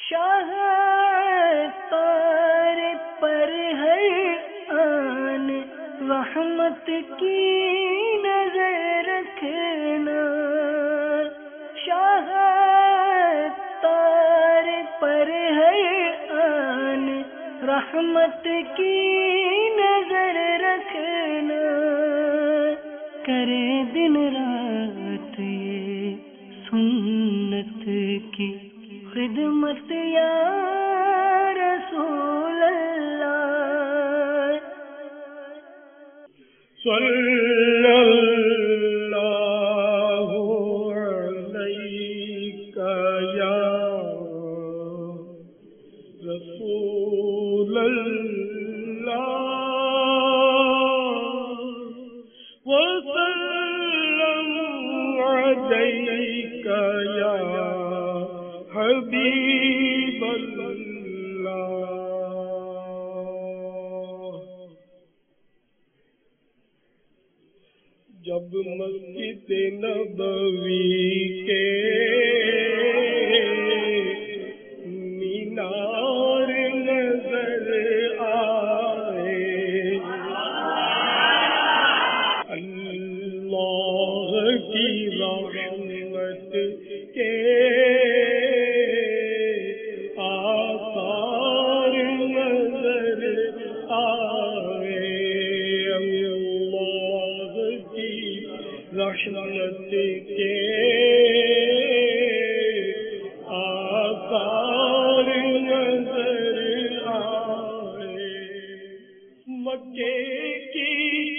شاہ تار پر ہر آن رحمت کی نظر رکھنا، شاہ تار پر ہر آن رحمت کی نظر رکھنا، کرے دن رات یہ سنت کی خدمت یا رسول اللہ، صلی اللہ علیک یا رسول اللہ وسلم علیک یا حبیب اللہ۔ جب مسجد نبوی کے مینار نظر آئے، اللہ کی رحمت کے آثار نظر آئے، اللہ کی رحمت کے آثار نظر آئے، مکے کی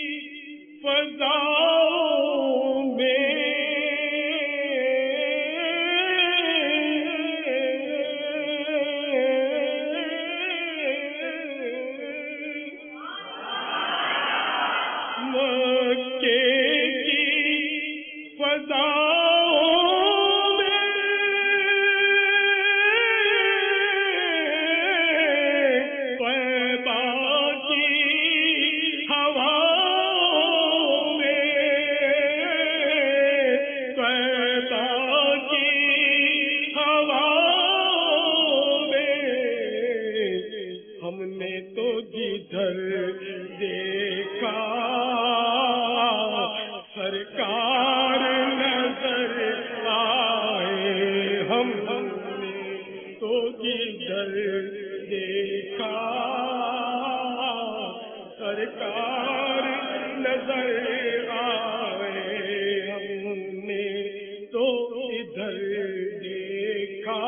فضاؤں میں مکے کی فضاؤں میں طیبہ کی ہواؤں میں، طیبہ کی ہواؤں میں، ہم نے تو جدھر دیکھا سرکار نظر آئے، ہم نے تو جدھر دیکھا سرکار نظر آئے، ہم نے تو ادھر دیکھا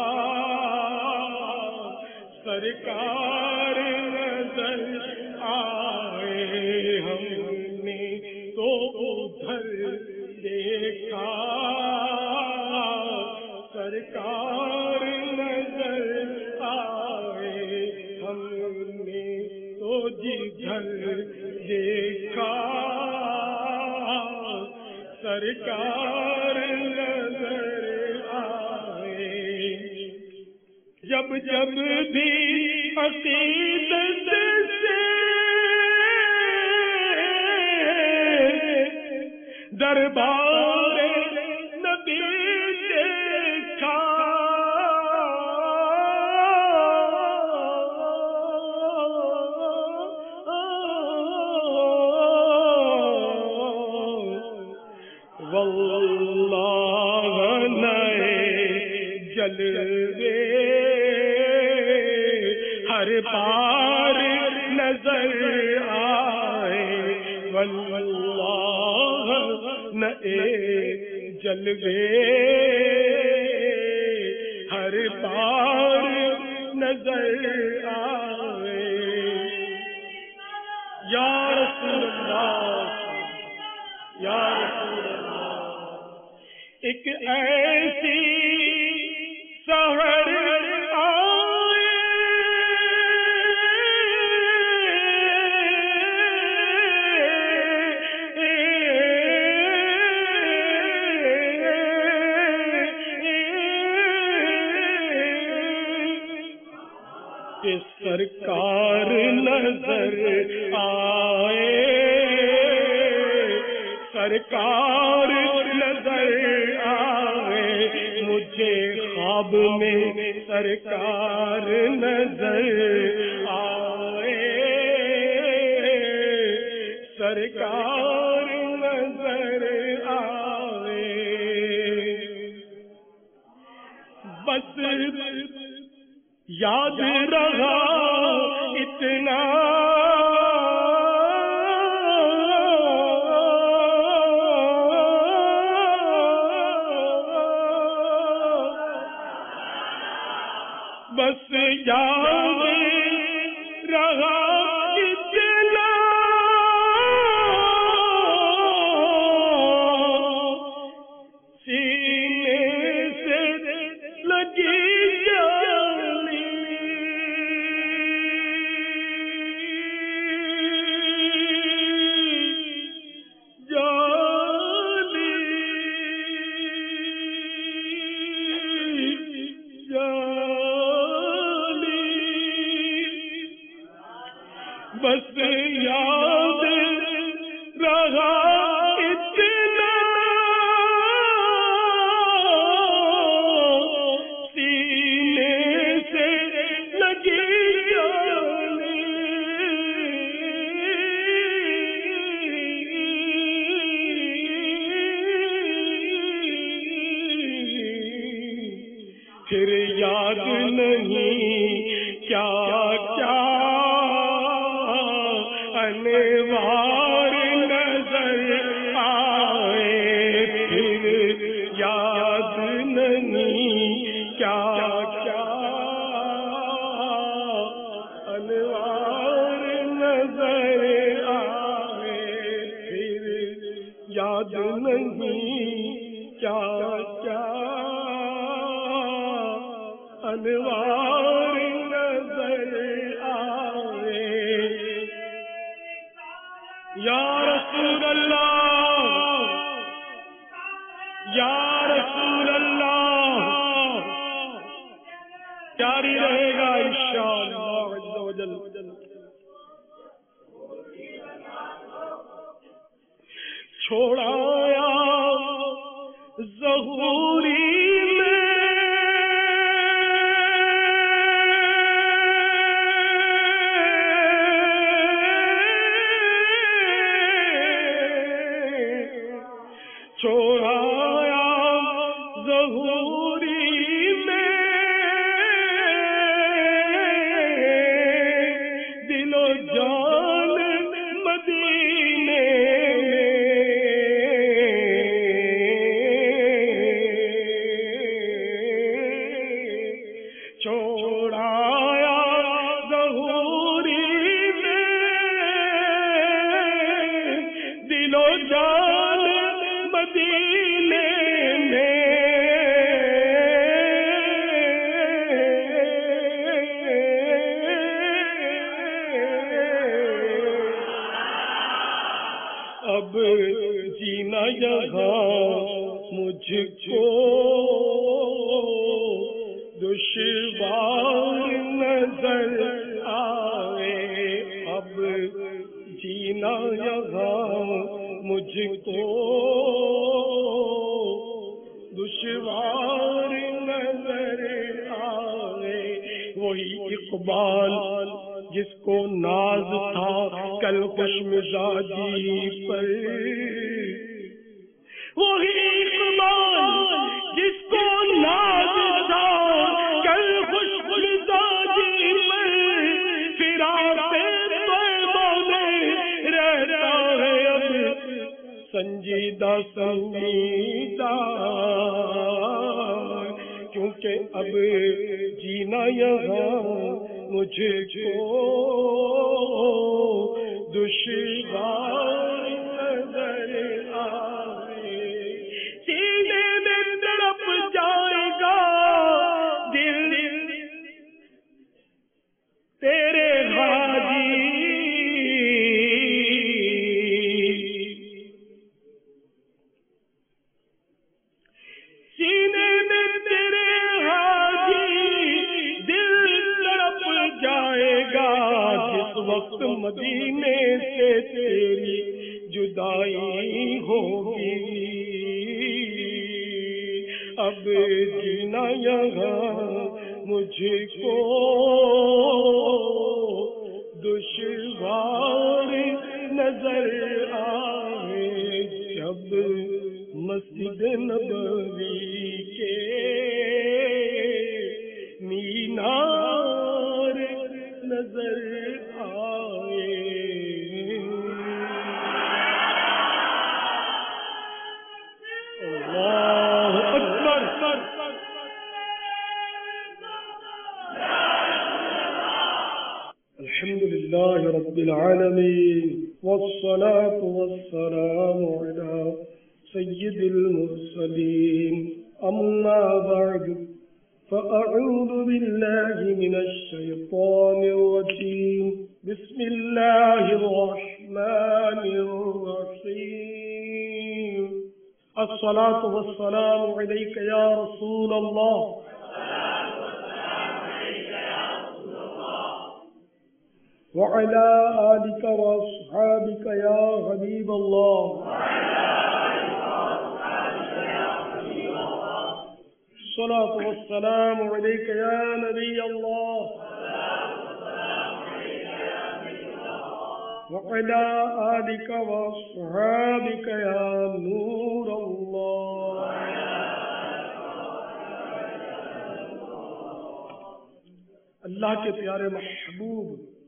سرکار نظر آئے، ہم نے تو ادھر دیکھا سرکار نظر آئے، ہم نے تو جدھر دیکھا سرکار نظر آئے، جب جب بھی عقیدت سے دربار نبی دیکھا، واللہ نئے جلوے ہر بار نظر آئے، واللہ نئے جلوے ہر بار نظر آئے، یا رسول اللہ یا رسول اللہ، ایک ایسی سحر آئے کہ سرکار نظر آئے، سرکار نظر آئے، مجھے خواب میں سرکار نظر آئے، سرکار نظر آئے، بس یاد رہا اتنا بس یاد رہا اتنا سینے سے لگی جالی، جالی، بس یاد رہا اتنا سینے سے لگی جالی، پھر یاد نہیں کیا کیا انوار نظر آئے، پھر یاد نہیں کیا کیا انوار نظر آئے، پھر یاد نہیں کیا کیا انوار نظر آئے۔ یا رسول اللہ، یا رسول اللہ، جاری رہے گا انشاءاللہ عز و جل۔ چھوڑایا ظہوری چھوڑایا ظہوری میں، دل و جان مدینے چھوڑایا ظہوری میں، دل و جان مدینے میں، اب جینا یہاں مجھ کو دشوار نظر آئے، اب جینا یہاں مجھ کو دشوار نظر آئے۔ وہی اقبال جس کو ناز تھا کل خوش مزاجی پر، وہی اقبال جس کو ناز تھا کل خوش مزاجی پر، فراق طیبہ میں رہتا ہے اب سنجیدہ سنجیدہ، کیونکہ اب جینا یہاں مجھ کو دشوار نظر آئے، سینے میں تڑپ جائے گا دل تیرے حاجی، سینے میں تیرے حاجی دل تڑپ جائے گا، جس وقت مدینے سے تیری جدائی ہوگی، اب جینا یہاں مجھ کو دشوار نظر آئے جب مسجد نبوی کے مینار نظر آئے. اللہ اکبر. الحمد لله رب العالمين والصلاة والسلام على سيد المرسلين أما بعد فأعوذ بالله من الشيطان الرجيم بسم الله الرحمن الرحيم الصلاة والسلام عليك يا رسول الله وعلى آلك وأصحابك يا حبيب الله الصلاة والسلام عليك يا نبي الله وعلى آلك وأصحابك يا نور الله. اللہ کے پیارے محبوب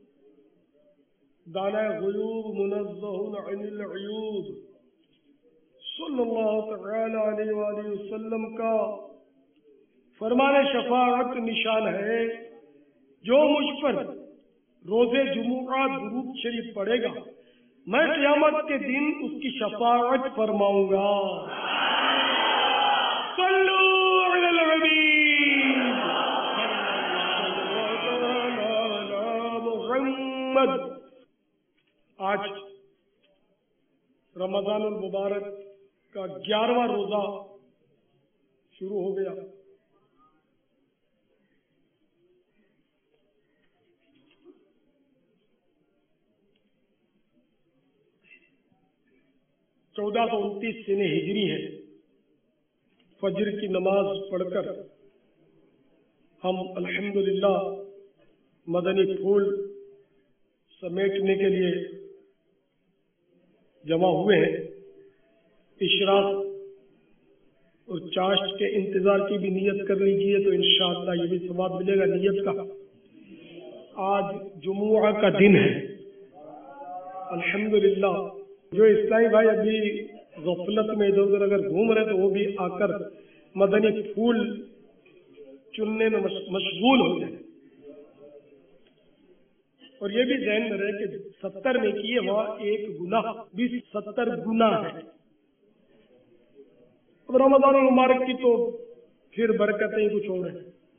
دانہ غیوب منزہ عن العیوب صلی اللہ تعالی علیہ وآلہ وسلم کا فرمان شفاعت نشان ہے جو مجھ پر روز جمعہ درود شریف پڑھے گا میں قیامت کے دن اس کی شفاعت فرماؤں گا. صلو علی الحبیب. آج رمضان المبارک کا 11واں روزہ شروع ہو گیا. چودہ سو 29 سنہ ہجری ہے. فجر کی نماز پڑھ کر ہم الحمدللہ مدنی پھول سمیٹنے کے لیے جمع ہوئے ہیں. اشراق اور چاشت کے انتظار کی بھی نیت کر لیجیے تو انشاءاللہ یہ بھی ثواب ملے گا نیت کا. آج جمعہ کا دن ہے الحمدللہ. جو اسلامی بھائی ابھی غفلت میں ادھر ادھر اگر گھوم رہے تو وہ بھی آ کر مدنی پھول چننے میں مشغول ہو جائیں. اور یہ بھی ذہن میں رہے کہ 70 میں کیے وہاں ایک گناہ بھی 70 گناہ ہے. اب رمضان المبارک کی تو پھر برکتیں ہی کچھ اور ہیں.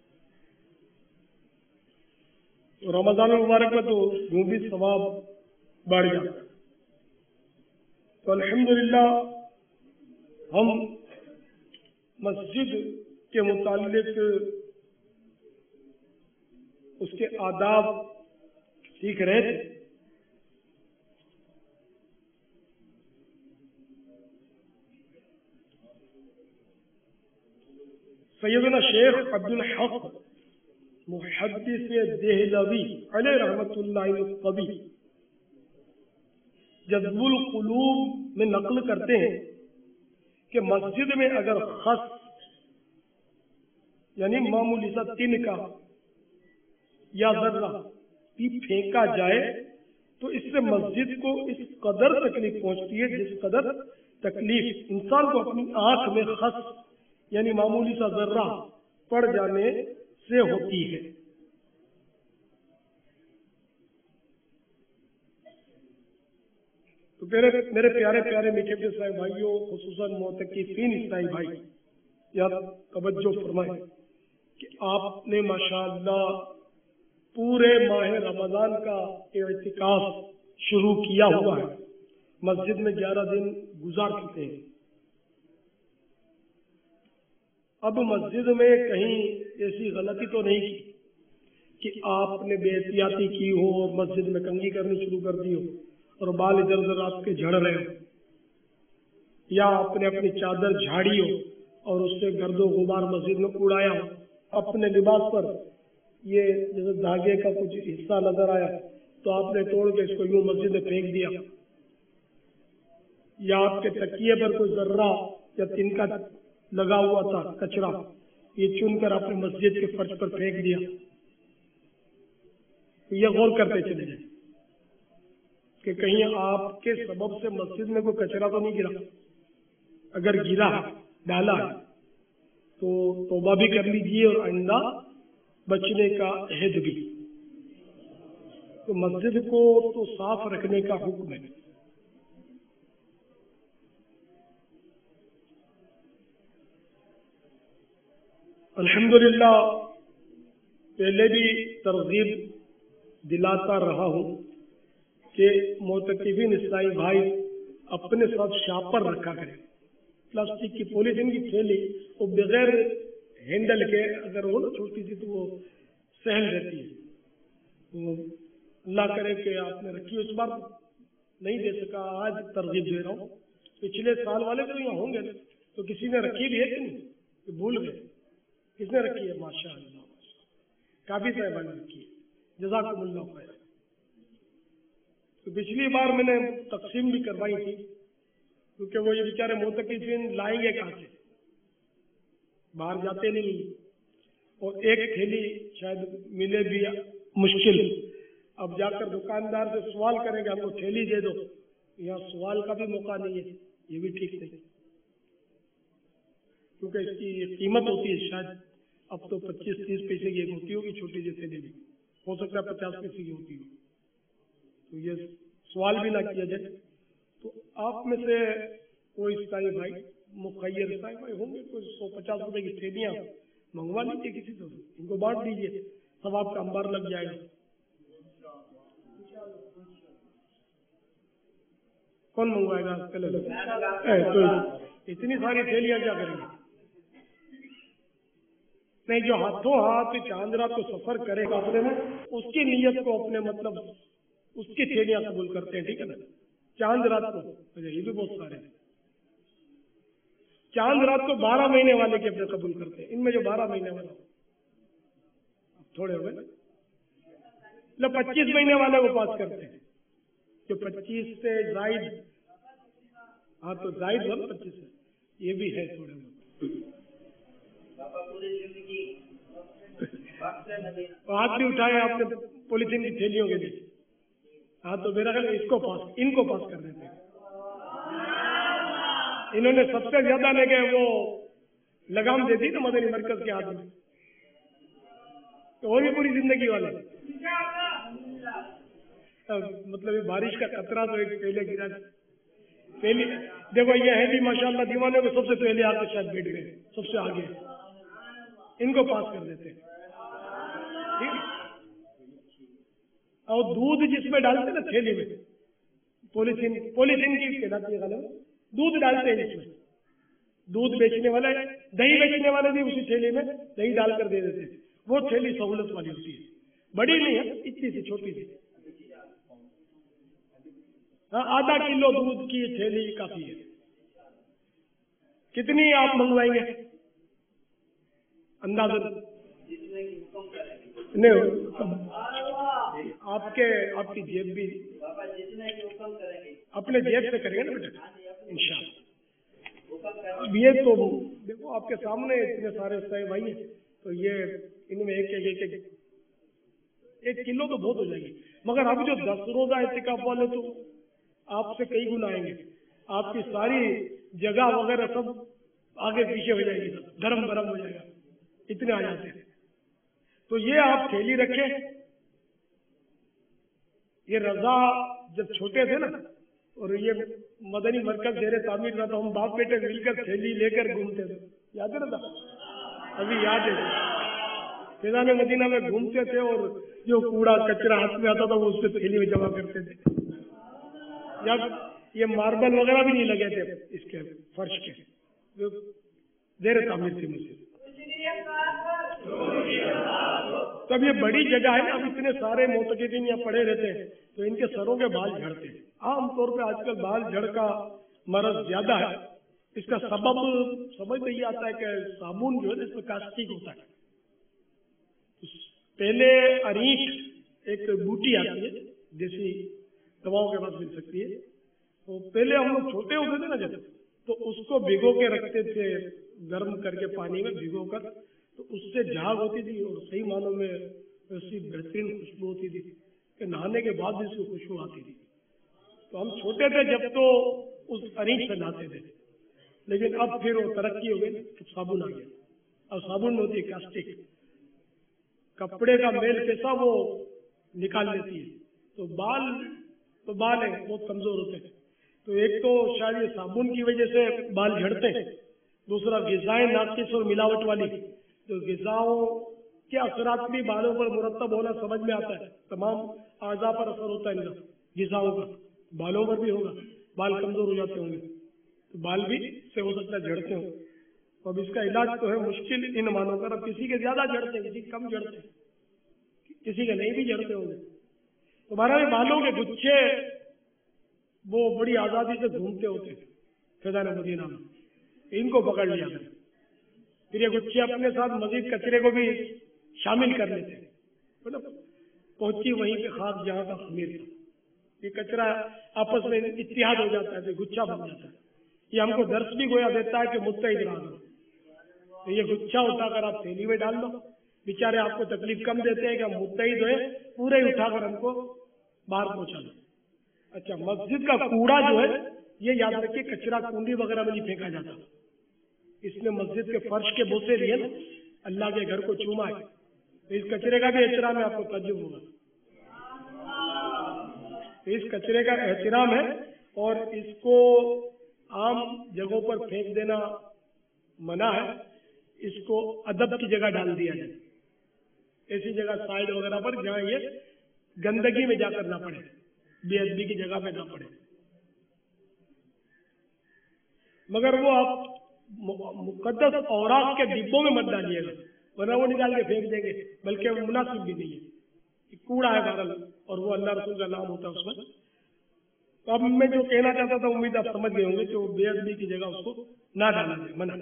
رمضان المبارک میں تو یوں بھی ثواب بڑھ جاتا ہے. تو الحمدللہ ہم مسجد کے متعلق اس کے آداب سیکھ رہے تھے. سیدنا شیخ عبدالحق محدث دہلوی علیہ رحمۃ اللہ القوی جذب القلوب میں نقل کرتے ہیں کہ مسجد میں اگر خس یعنی معمولی سا تن کا یا ذرہ بھی پھینکا جائے تو اس سے مسجد کو اس قدر تکلیف پہنچتی ہے جس قدر تکلیف انسان کو اپنی آنکھ میں خس یعنی معمولی سا ذرہ پڑ جانے سے ہوتی ہے. تو میرے پیارے پیارے میٹھے اسلامی بھائیوں خصوصاً معتکفین اسلامی بھائی یا توجہ فرمائیں کہ آپ نے ماشاءاللہ پورے ماہ رمضان کا اعتکاف شروع کیا ہوا ہے. مسجد میں 11 دن گزار چکے ہیں. اب مسجد میں کہیں ایسی غلطی تو نہیں کی کہ آپ نے بے احتیاطی کی ہو اور مسجد میں کنگھی کرنی شروع کر دی ہو اور بال ادھر ادھر آپ کے جھڑ رہے ہو, یا آپ نے اپنی چادر جھاڑی ہو اور اس سے گرد و غبار مسجد میں اڑایا ہو. اپنے لباس پر یہ جیسے دھاگے کا کچھ حصہ نظر آیا تو آپ نے توڑ کے اس کو یوں مسجد میں پھینک دیا، یا آپ کے تکیے پر کوئی ذرہ یا تنکا لگا ہوا تھا کچرا، یہ چن کر آپ نے مسجد کے فرش پر پھینک دیا، یہ غور کرتے چلے جائیں کہ کہیں آپ کے سبب سے مسجد میں کوئی کچرا تو نہیں گرا۔ اگر گرا ڈالا تو توبہ بھی کر لیجیے اور آئندہ بچنے کا عہد بھی۔ تو مسجد کو تو صاف رکھنے کا حکم ہے۔ الحمدللہ پہلے بھی ترغیب دلاتا رہا ہوں کہ معتکفین اسلامی بھائی اپنے ساتھ شاپر رکھا کریں، پلاسٹک کی پولیتھین کی تھیلی، وہ بغیر ہینڈل کے اگر ہو نا چھوٹی سی تو وہ سہل رہتی ہے۔ اللہ کرے کہ آپ نے رکھی، اس بار نہیں دے سکا، آج ترغیب دے رہا ہوں۔ پچھلے سال والے تو یہاں ہوں گے تو کسی نے رکھی بھی ہے کہ نہیں کہ بھول گئے؟ کس نے رکھی ہے؟ ماشاء اللہ کافی صاحبہ نے رکھی ہے، جزاکم اللہ خیر۔ تو پچھلی بار میں نے تقسیم بھی کروائی تھی کیونکہ وہ یہ بیچارے معتکفین لائیں گے کہاں سے، باہر جاتے نہیں، اور ایک تھیلی شاید ملے بھی مشکل۔ اب جا کر دکاندار سے سوال کریں گے ہم کو تھیلی دے دو، یہاں سوال کا بھی موقع نہیں ہے، یہ بھی ٹھیک نہیں، کیونکہ اس کی قیمت ہوتی ہے، شاید اب تو 25-30 پیسے کی ایک ہوتی ہوگی چھوٹی سی تھیلی بھی، ہو سکتا ہے 50 پیسے کی ہوتی ہو، تو یہ سوال بھی نہ کیا جائے۔ تو آپ میں سے کوئی عیسائی بھائی، مخیر عیسائی بھائی ہوں گے، کوئی 150 روپے کی تھیلیاں منگوا لیجیے کسی سے، ان کو بانٹ دیجیے، ثواب کا انبار لگ جائے گا۔ کون منگوائے گا؟ تو اتنی ساری تھیلیاں کیا کریں گے؟ نہیں، جو ہاتھوں ہاتھ چاند رات کو سفر کرے گا اپنے میں، اس کی نیت کو اپنے مطلب اس کی تھیلیاں قبول کرتے ہیں، ٹھیک ہے نا؟ چاند رات کو یہ بھی بہت سارے ہیں، چاند رات کو 12 مہینے والے کے اپنے قبول کرتے ہیں، ان میں جو 12 مہینے والے تھوڑے ہوئے، 25 مہینے والے وہ پاس کرتے ہیں، جو 25 سے زائد، ہاں تو زائد ہو 25 سے، یہ بھی ہے تھوڑے بہت۔ ہاتھ بھی اٹھائے آپ نے پولیتھین کی تھیلیوں کے لیے، ہاں تو میرا خیال اس کو پاس، ان کو پاس کر دیتے ہیں۔ انہوں نے سب سے زیادہ لے کے وہ لگام دے دی نا مدنی مرکز کے ہاتھ میں، تو وہ بھی پوری زندگی والے، مطلب یہ بارش کا قطرہ تو ایک پہلے گرا، پہلی دیکھو یہ ہے بھی ماشاءاللہ دیوانے کو سب سے پہلے آ کے شاید بیٹھ گئے، سب سے آگے، ان کو پاس کر دیتے ہیں۔ اور دودھ جس میں ڈالتے نا تھیلی میں، پولیتھین کی کہلاتی ہے غالباً، دودھ ڈالتے ہیں اس میں، دودھ بیچنے والے، دہی بیچنے والے بھی اسی تھیلی میں دہی ڈال کر دے دیتے ہیں، وہ تھیلی سہولت والی ہوتی ہے، بڑی نہیں ہے، اتنی سی چھوٹی سی، آدھا کلو دودھ کی تھیلی کافی ہے۔ کتنی آپ منگوائیں گے اندازہ؟ نہیں، آپ کی جیب بھی اپنے جیب سے کریں گے نا بیٹا انشاءاللہ۔ اب یہ تو دیکھو آپ کے سامنے اتنے سارے صاحب بھائی ہیں، تو یہ ان میں ایک کلو تو بہت ہو جائے گی، مگر اب جو 10 روزہ اعتکاف والے تو آپ سے کئی گنا آئیں گے، آپ کی ساری جگہ وغیرہ سب آگے پیچھے ہو جائے گی، گرم ہو جائے گا، اتنے آ جاتے ہیں۔ تو یہ آپ تھیلی رکھیں، یہ رضا جب چھوٹے تھے نا اور یہ مدنی مرکز زیر تعمیر تھا تو ہم باپ بیٹے مل کر تھیلی لے کر گھومتے تھے، یاد ہے نا؟ ابھی یاد ہے، فیضان مدینہ میں گھومتے تھے اور جو کوڑا کچرا ہاتھ میں آتا تھا وہ اس سے تھیلی میں جمع کرتے تھے۔ جب یہ ماربل وغیرہ بھی نہیں لگے تھے اس کے فرش کے، جو زیر تعمیر تھی مسجد، تب یہ بڑی جگہ ہے نا، اب اتنے سارے معتکفین یہاں پڑے رہتے ہیں تو ان کے سروں کے بال جھڑتے ہیں، عام طور پہ آج کل بال جھڑ کا مرض زیادہ ہے، اس کا سبب سمجھ میں یہ آتا ہے کہ صابن جو ہے اس میں کاسٹک ہوتا ہے، पहले अरीठ एक बूटी आती है, देसी दवाओं के पास मिल सकती है, तो पहले हम लोग छोटे होते थे ना जब, तो उसको भिगो के रखते थे, गर्म करके पानी में भिगो कर, तो उससे झाग होती थी और सही मानों में ऐसी बेहतरीन खुशबू होती थी कि नहाने के बाद भी उसकी खुशबू आती थी। तो हम छोटे थे जब तो उस अरीठ से नहाते थे, लेकिन अब फिर वो तरक्की हो गई, तो साबुन आ गया। अब साबुन में होती है कास्टिक, कपड़े का मेल कैसा वो निकाल लेती है, तो बाल है बहुत कमजोर होते हैं। तो एक तो शायद ये साबुन की वजह से बाल झड़ते हैं, दूसरा ग़िज़ाएं नाक़िस और मिलावट वाली, तो ग़िज़ाओं के असरात भी बालों पर मुरतब होना समझ में आता है, तमाम आज़ा पर असर होता है इनका, ग़िज़ाओं का बालों पर भी होगा, बाल कमजोर हो जाते होंगे, तो बाल भी से हो सकता है झड़ते हो। तो अब इसका इलाज तो है मुश्किल इन मानों पर, अब किसी के ज्यादा झड़ते हैं, किसी के कम झड़ते हैं, किसी के नहीं भी झड़ते होंगे। तो हमारा बालों के गुच्छे वो बड़ी आजादी से घूमते होते हैं फैज़ान मदीना में, इनको पकड़ लिया गया, फिर ये गुच्छे अपने साथ मजीद कचरे को भी शामिल कर लेते हैं, मतलब पहुंची वहीं पे खाक जहां का खमीर था, ये कचरा आपस में इत्तिहाद हो जाता है, गुच्छा बन जाता है। ये हमको दर्श भी गोया देता है कि मुत्तहिद रहा करो, तो ये गुच्छा उठाकर आप थैली में डाल दो, बेचारे आपको तकलीफ कम देते हैं कि हम मुत्तहिद हुए, पूरे उठाकर हमको बाहर पहुंचा दो। अच्छा, मस्जिद का कूड़ा जो है ये याद रखिए कचरा कुंडी वगैरह में नहीं फेंका जाता, इसने मस्जिद के फर्श के बोसे लिए ना, अल्लाह के घर को चूमा है, तो इस कचरे का भी एहतराम है, आपको तजुब होगा, तो इस कचरे का एहतराम है और इसको आम जगहों पर फेंक देना मना है, इसको अदब की जगह डाल दिया जाए, ऐसी जगह साइड वगैरह पर जहां ये गंदगी में जाकर ना पड़े, बेअदबी की जगह पे ना पड़े। मगर वो आप मुकद्दस औरात के डिब्बों में मत डालिएगा, वरना वो निकाल के फेंक देंगे, बल्कि वो मुनासिब भी नहीं है, कूड़ा है बहरहाल, और वो अल्लाह रसूल का नाम होता है उसमें। तो अब मैं जो कहना चाहता था, उम्मीद आप समझ गए होंगे कि वो बेअदबी की जगह उसको ना डाला जाए, मना।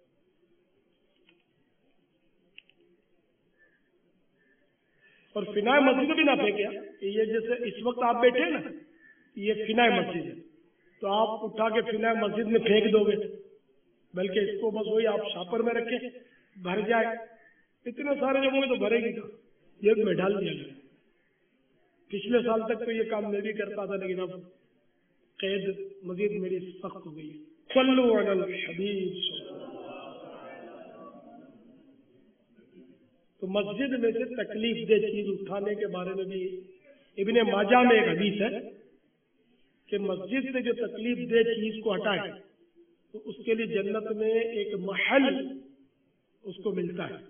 और फिनाए मस्जिद भी ना फेंके, ये जैसे इस वक्त आप बैठे ना, ये फिनाए मस्जिद है, तो आप उठा के फिनाए मस्जिद में फेंक दोगे, बल्कि इसको बस वही आप शापर में रखें, भर जाए, इतने सारे जब होंगे तो भरेगी था, ये में डाल दिया गया। पिछले साल तक तो ये काम मैं भी करता था, लेकिन अब कैद मजीद मेरी सख्त हो गई है। सल्लु अलल हबीब। तो मस्जिद में से तकलीफ दे चीज उठाने के बारे में भी इब्ने माजा में एक हदीस है कि मस्जिद से जो तकलीफ दे चीज को हटाए तो उसके लिए जन्नत में एक महल उसको मिलता है।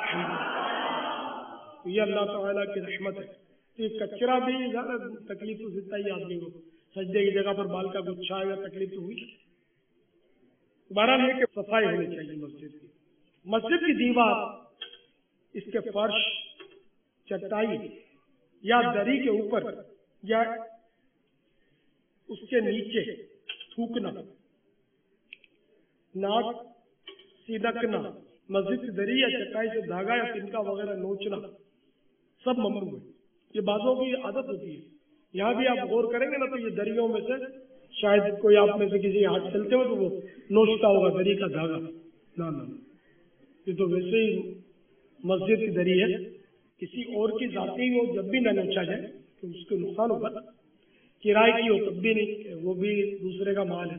तो ये अल्लाह ताला की रहमत है। तो ये कचरा भी ज्यादा तकलीफ तो देता ही आदमी को, सजदे की जगह पर बाल का गुच्छा आएगा, तकलीफ तो हुई। बहरहाल ये कि सफाई होनी चाहिए मस्जिद की। मस्जिद की दीवार, इसके फर्श, चटाई या दरी के ऊपर या उसके नीचे थूकना, नाक सिदकना, मस्जिद की दरी या चटाई से धागा या तिनका वगैरह नोचना सब ममनू है। ये बातों की आदत होती है। यहाँ भी आप गौर करेंगे ना, तो ये दरियों में से शायद कोई आप में से किसी हाथ चलते हो तो वो नोचता होगा दरी का धागा। ना ना, ये तो वैसे ही मस्जिद की दरी है, किसी और की जाती हो जब भी न नोचा जाए तो उसको नुकसान होगा। किराए की हो तब भी नहीं, वो भी दूसरे का माल है।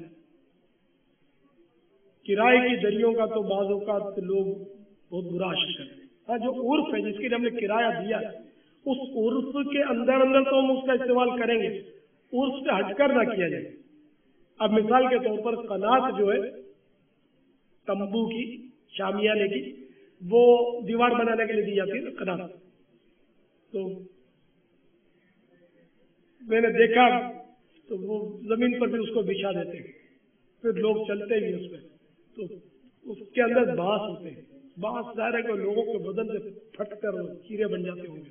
किराए की दरियों का तो बाज़ औक़ात लोग बहुत बुरा आशिक करते हैं। हाँ, जो उर्फ है जिसके लिए हमने किराया दिया है, उस उर्फ के अंदर अंदर तो हम उसका इस्तेमाल करेंगे, उर्फ से हटकर ना किया जाए। अब मिसाल के तौर पर कनात जो है तंबू की, शामियाने की, वो दीवार बनाने के लिए दी जाती है ना कनात। तो मैंने देखा तो वो जमीन पर भी उसको बिछा देते हैं, फिर लोग चलते ही उसमें, तो उसके अंदर बांस होते हैं। बांस ज़ाहिर है कि लोगों के बदन से फटकर कीड़े बन जाते होंगे।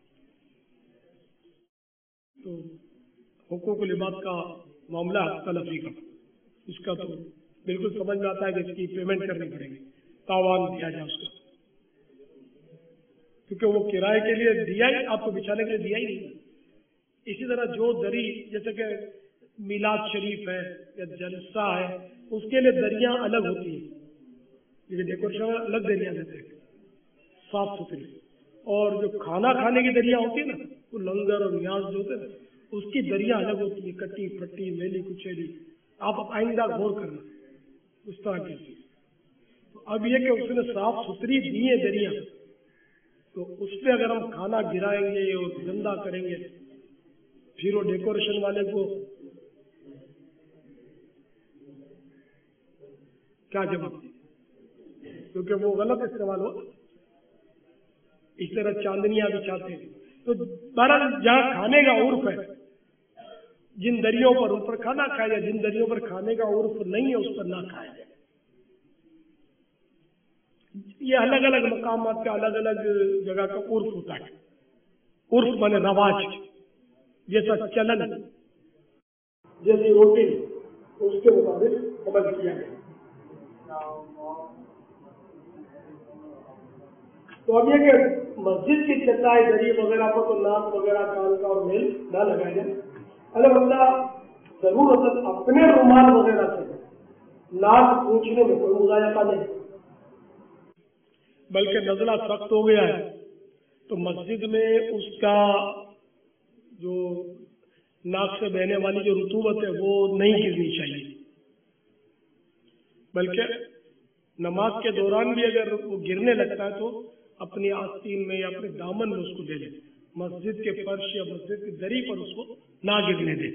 तो हुकूकुल इबाद का मामला तलफी का, इसका तो बिल्कुल समझ में आता है कि इसकी पेमेंट करनी पड़ेगी, तावान दिया जाए उसका। کیونکہ وہ کرائے کے لیے دیا ہی، آپ کو بچھانے کے لیے دیا ہی نہیں. اسی طرح جو دری، جیسے کہ میلاد شریف ہے یا جلسہ ہے، اس کے لیے دریاں الگ ہوتی ہیں، یہ ڈیکوریشن الگ دریاں دیتے ہیں صاف ستھری. اور جو کھانا کھانے کی دریاں ہوتی ہیں نا، وہ لنگر اور نیاز جو ہوتے ہیں اس کی دریاں الگ ہوتی ہیں، کٹی پھٹی میلی کچیلی. آپ آئندہ غور کرنا اس طرح کی چیز. تو اب یہ کہ اس نے صاف ستھری دی ہے دریاں، تو اس پہ اگر ہم کھانا گرائیں گے اور گندا کریں گے، پھر وہ ڈیکوریشن والے کو کیا جواب دیں؟ کیونکہ وہ غلط استعمال ہو. اس طرح چاندنیاں بچھاتے ہیں. تو بہرحال جہاں کھانے کا عرف ہے، جن دریوں پر ان پر کھانا کھایا جائے، جن دریوں پر کھانے کا عرف نہیں ہے اس پر نہ کھایا جائے. یہ الگ الگ مقامات کا الگ الگ جگہ کا عرف ہوتا ہے. عرف مانے رواج، جیسا چلن، جیسی روٹین، اس کے مطابق عمل کیا گیا. تو اب یہ کہ مسجد کی چٹائی دری وغیرہ پر تو ناک وغیرہ کان کا اور میل نہ لگایا جائے. البتہ ضرورت اپنے رومال وغیرہ سے ناک پوچھنے میں کوئی مضائقہ نہیں، بلکہ نزلہ سخت ہو گیا ہے تو مسجد میں اس کا جو ناک سے بہنے والی جو رطوبت ہے وہ نہیں گرنی چاہیے، بلکہ نماز کے دوران بھی اگر وہ گرنے لگتا ہے تو اپنی آستین میں یا اپنے دامن میں اس کو دے لے. مسجد کے فرش یا مسجد کی دری پر اس کو نہ گرنے دے.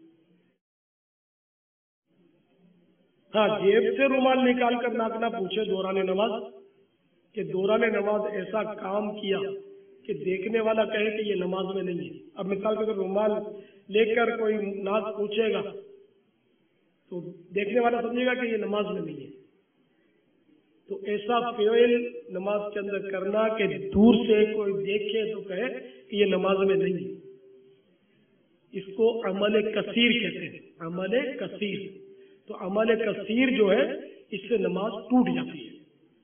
ہاں، جیب سے رومال نکال کر ناک نہ پوچھے دوران نماز، کہ دوران نماز ایسا کام کیا کہ دیکھنے والا کہے کہ یہ نماز میں نہیں ہے. اب مثال کے طور پر رومال لے کر کوئی ناک پوچھے گا تو دیکھنے والا سمجھے گا کہ یہ نماز میں نہیں ہے. تو ایسا فعل نماز کے اندر کرنا کہ دور سے کوئی دیکھے تو کہے کہ یہ نماز میں نہیں ہے، اس کو عمل کثیر کہتے ہیں. عمل کثیر. تو عمل کثیر جو ہے اس سے نماز ٹوٹ جاتی ہے.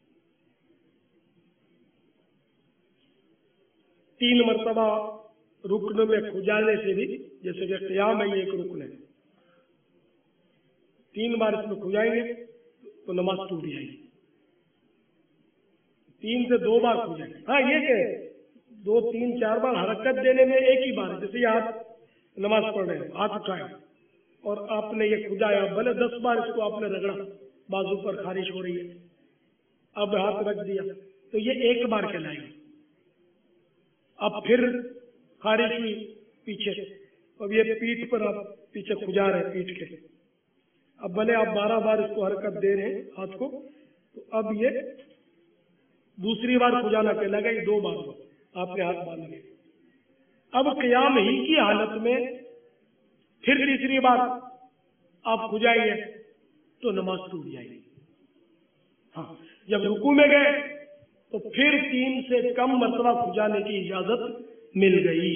3 مرتبہ رکن میں کھجانے سے بھی، جیسے کہ قیام ہے یہ ایک رکن ہے، 3 بار اس میں کھجائیں گے تو نماز ٹوٹ جائے گی. 3 سے 2 بار کھجائیں گے. ہاں، یہ کہ 2 3 4 بار حرکت دینے میں ایک ہی بار ہے. جیسے یہ آپ نماز پڑھ رہے ہیں، ہاتھ اٹھائے اور آپ نے یہ کھجایا، بھلے 10 بار اس کو آپ نے رگڑا، بازو پر خارش ہو رہی ہے، اب ہاتھ رکھ دیا تو یہ ایک بار کہلائے گا. اب پھر خارش ہوئی پیچھے، اب یہ پیٹھ پر آپ پیچھے کھجا رہے ہیں پیٹھ کے، اب بھلے آپ 12 بار اس کو حرکت دے رہے ہیں ہاتھ کو، تو اب یہ دوسری بار کھجانا کہلائے گا. یہ 2 بار آپ نے ہاتھ باندھ لیا. اب قیام ہی کی حالت میں پھر تیسری بار آپ کھجائیں گے تو نماز ٹوٹ جائے گی. ہاں، جب رکوع میں گئے تو پھر 3 سے کم مرتبہ کھجانے کی اجازت مل گئی.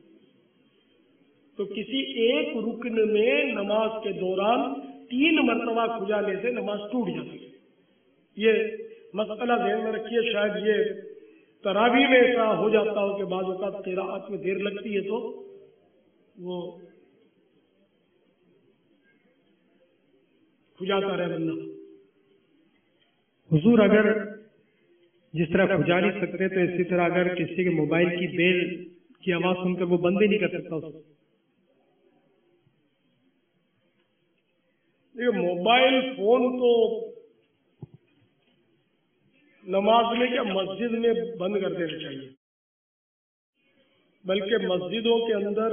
تو کسی ایک رکن میں نماز کے دوران 3 مرتبہ کھجانے سے نماز ٹوٹ جاتی ہے. یہ مسئلہ ذہن میں رکھیے. شاید یہ تراویح میں ایسا ہو جاتا ہو کہ بعض اوقات قراءت میں دیر لگتی ہے تو وہ کھجاتا رہے بندہ. حضور اگر جس طرح کھجا نہیں سکتے تو اسی طرح اگر کسی کے موبائل کی بیل کی آواز سن کر وہ بند ہی نہیں کر سکتا اس کو. موبائل فون تو نماز میں کیا مسجد میں بند کر دینا چاہیے، بلکہ مسجدوں کے اندر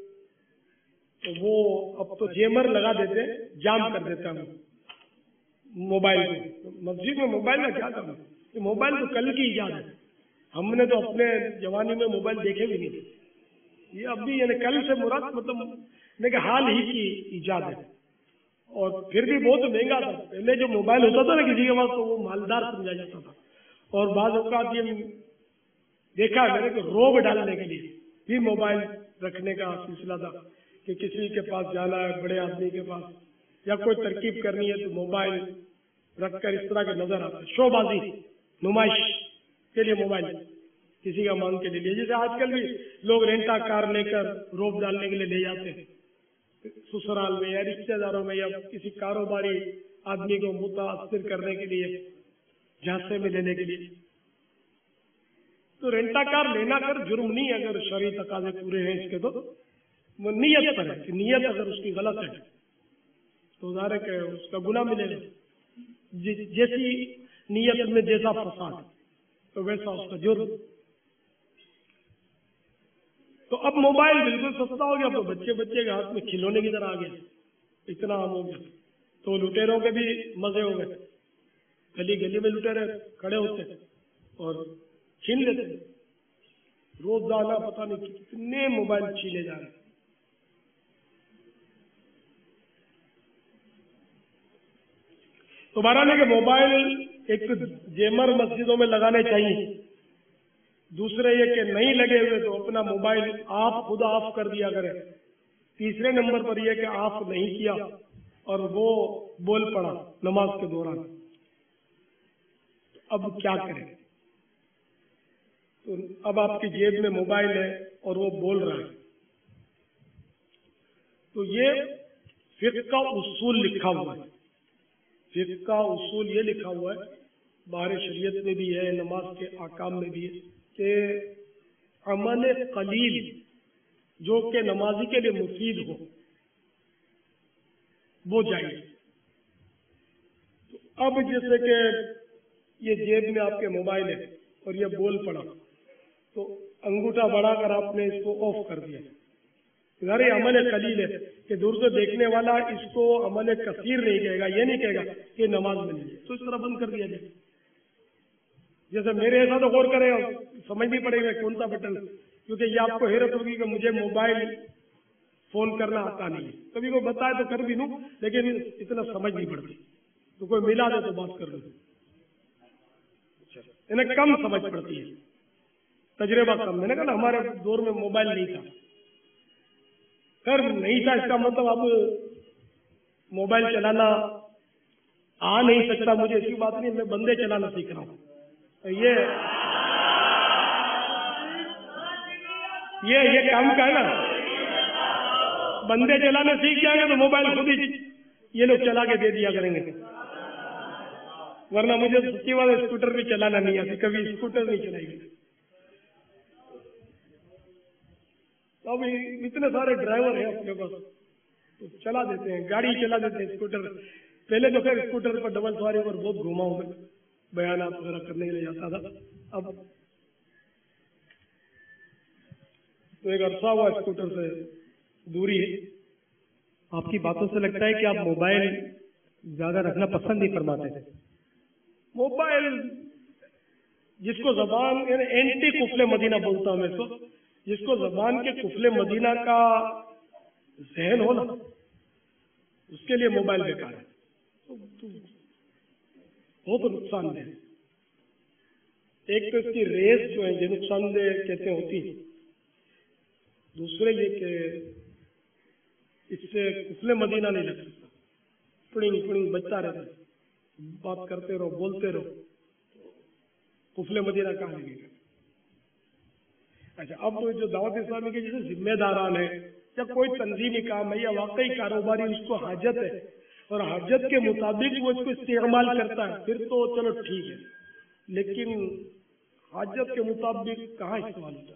وہ اب تو جیمر لگا دیتے، جام کر دیتا ہوں موبائل کو. مسجد میں موبائل کا کیا کرنا؟ یہ موبائل تو کل کی ایجاد ہے. ہم نے تو اپنے جوانی میں موبائل دیکھے بھی نہیں تھے. یہ اب بھی یعنی کل سے مراد مطلب حال ہی کی ایجاد ہے. اور پھر بھی بہت مہنگا تھا. پہلے جو موبائل ہوتا تھا نا کسی کے پاس تو وہ مالدار سمجھا جاتا تھا. اور بعض اوقات یہ دیکھا میں نے کہ روب ڈالنے کے لیے بھی موبائل رکھنے کا سلسلہ تھا کہ کسی کے پاس جانا ہے، بڑے آدمی کے پاس، یا کوئی ترکیب کرنی ہے تو موبائل رکھ کر اس طرح کے نظر آتے. شو بازی، نمائش کے لیے موبائل. کسی کا مانگ کے لے لیا. جیسے آج کل بھی لوگ رینٹا کار لے کر روپ ڈالنے کے لیے لے جاتے ہیں سسرال میں یا رشتے داروں میں یا کسی کاروباری آدمی کو متاثر کرنے کے لیے جھانسے میں لینے کے لیے. تو رینٹا کار لینا کر جرم نہیں ہے اگر شرعی تقاضے پورے ہیں اس کے. تو وہ نیت پر ہے کہ نیت اگر اس کی غلط ہے تو ظاہر ہے کہ اس کا گناہ ملے گا. جیسی نیت میں جیسا فساد تو ویسا اس کا جرم. تو اب موبائل بالکل سستا ہو گیا تو بچے کے ہاتھ میں کھلونے کی طرح آ گیا, اتنا عام ہو گیا. تو لٹیروں کے بھی مزے ہو گئے. گلی میں لٹیرے کھڑے ہوتے اور چھین لیتے. روزانہ پتہ نہیں کتنے موبائل چھینے جا رہے ہیں. تو بہرحال ہے کہ موبائل ایک جیمر مسجدوں میں لگانے چاہیے. دوسرے یہ کہ نہیں لگے ہوئے تو اپنا موبائل آپ خود آف کر دیا کریں. تیسرے نمبر پر یہ کہ آف نہیں کیا اور وہ بول پڑا نماز کے دوران, اب کیا کریں؟ تو اب آپ کی جیب میں موبائل ہے اور وہ بول رہا ہے. تو یہ فقہ کا اصول لکھا ہوا ہے. فقہ کا اصول یہ لکھا ہوا ہے, بارے شریعت میں بھی ہے, نماز کے احکام میں بھی ہے, کہ عمل قلیل جو کہ نمازی کے لیے مفید ہو وہ جائے. اب جیسے کہ یہ جیب میں آپ کے موبائل ہے اور یہ بول پڑا تو انگوٹھا بڑھا کر آپ نے اس کو آف کر دیا. ظاہر عمل قلیل ہے کہ دور سے دیکھنے والا اس کو عمل کثیر نہیں کہے گا, یہ نہیں کہے گا کہ نماز میں نہیں ہے, تو اس طرح بند کر دیا جائے. جیسے میرے ایسا تو غور کرے گا, سمجھنی پڑے گا کون سا بٹن, کیونکہ یہ آپ کو حیرت ہوگی کہ مجھے موبائل فون کرنا آتا نہیں ہے. کبھی کوئی بتائے تو کر بھی لوں لیکن اتنا سمجھ نہیں پڑتی. تو کوئی ملا دے تو بات کر لوں, انہیں کم سمجھ پڑتی ہے, تجربہ کم. میں نے کہا نا ہمارے دور میں موبائل نہیں تھا. خیر نہیں تھا اس کا مطلب اب موبائل چلانا آ نہیں سکتا مجھے, ایسی بات نہیں, میں بندے چلانا سیکھ رہا ہوں. یہ کام کا ہے نا, بندے چلانا سیکھ جائیں گے تو موبائل خود ہی یہ لوگ چلا کے دے دیا کریں گے. ورنہ مجھے سچی والے اسکوٹر بھی چلانا نہیں آتی, کبھی اسکوٹر نہیں چلائی گئی. اب اتنے سارے ڈرائیور ہیں اپنے پاس تو چلا دیتے ہیں, گاڑی چلا دیتے ہیں, اسکوٹر. پہلے تو خیر اسکوٹر پر ڈبل سواری پر بہت گھوما ہوں میں, بیانات وغیرہ کرنے کے لیے جاتا تھا. اب تو ایک عرصہ ہوا اسکوٹر سے دوری ہے. آپ کی باتوں سے لگتا ہے کہ آپ موبائل زیادہ رکھنا پسند نہیں فرماتے. موبائل جس کو زبان یعنی اینٹی کفل مدینہ بولتا ہوں میں اس کو, جس کو زبان کے کفل مدینہ کا ذہن ہو نا اس کے لیے موبائل بیکار ہے, بہت نقصان دہ. ایک تو اس کی ریس جو ہے جو نقصان دہ کہتے ہوتی ہے, دوسرے یہ کہ اس سے کفل مدینہ نہیں لگ سکتا. پڑنگ پڑنگ بچتا رہتا ہے, بات کرتے رہو بولتے رہو, کفل مدینہ کہاں لگے گا. اچھا اب جو دعوت اسلامی کے جیسے ذمہ داران ہیں یا کوئی تنظیمی کام ہے یا واقعی کاروباری اس کو حاجت ہے اور حاجت کے مطابق وہ اس کو استعمال کرتا ہے پھر تو چلو ٹھیک ہے, لیکن حاجت کے مطابق کہاں استعمال ہوتا ہے,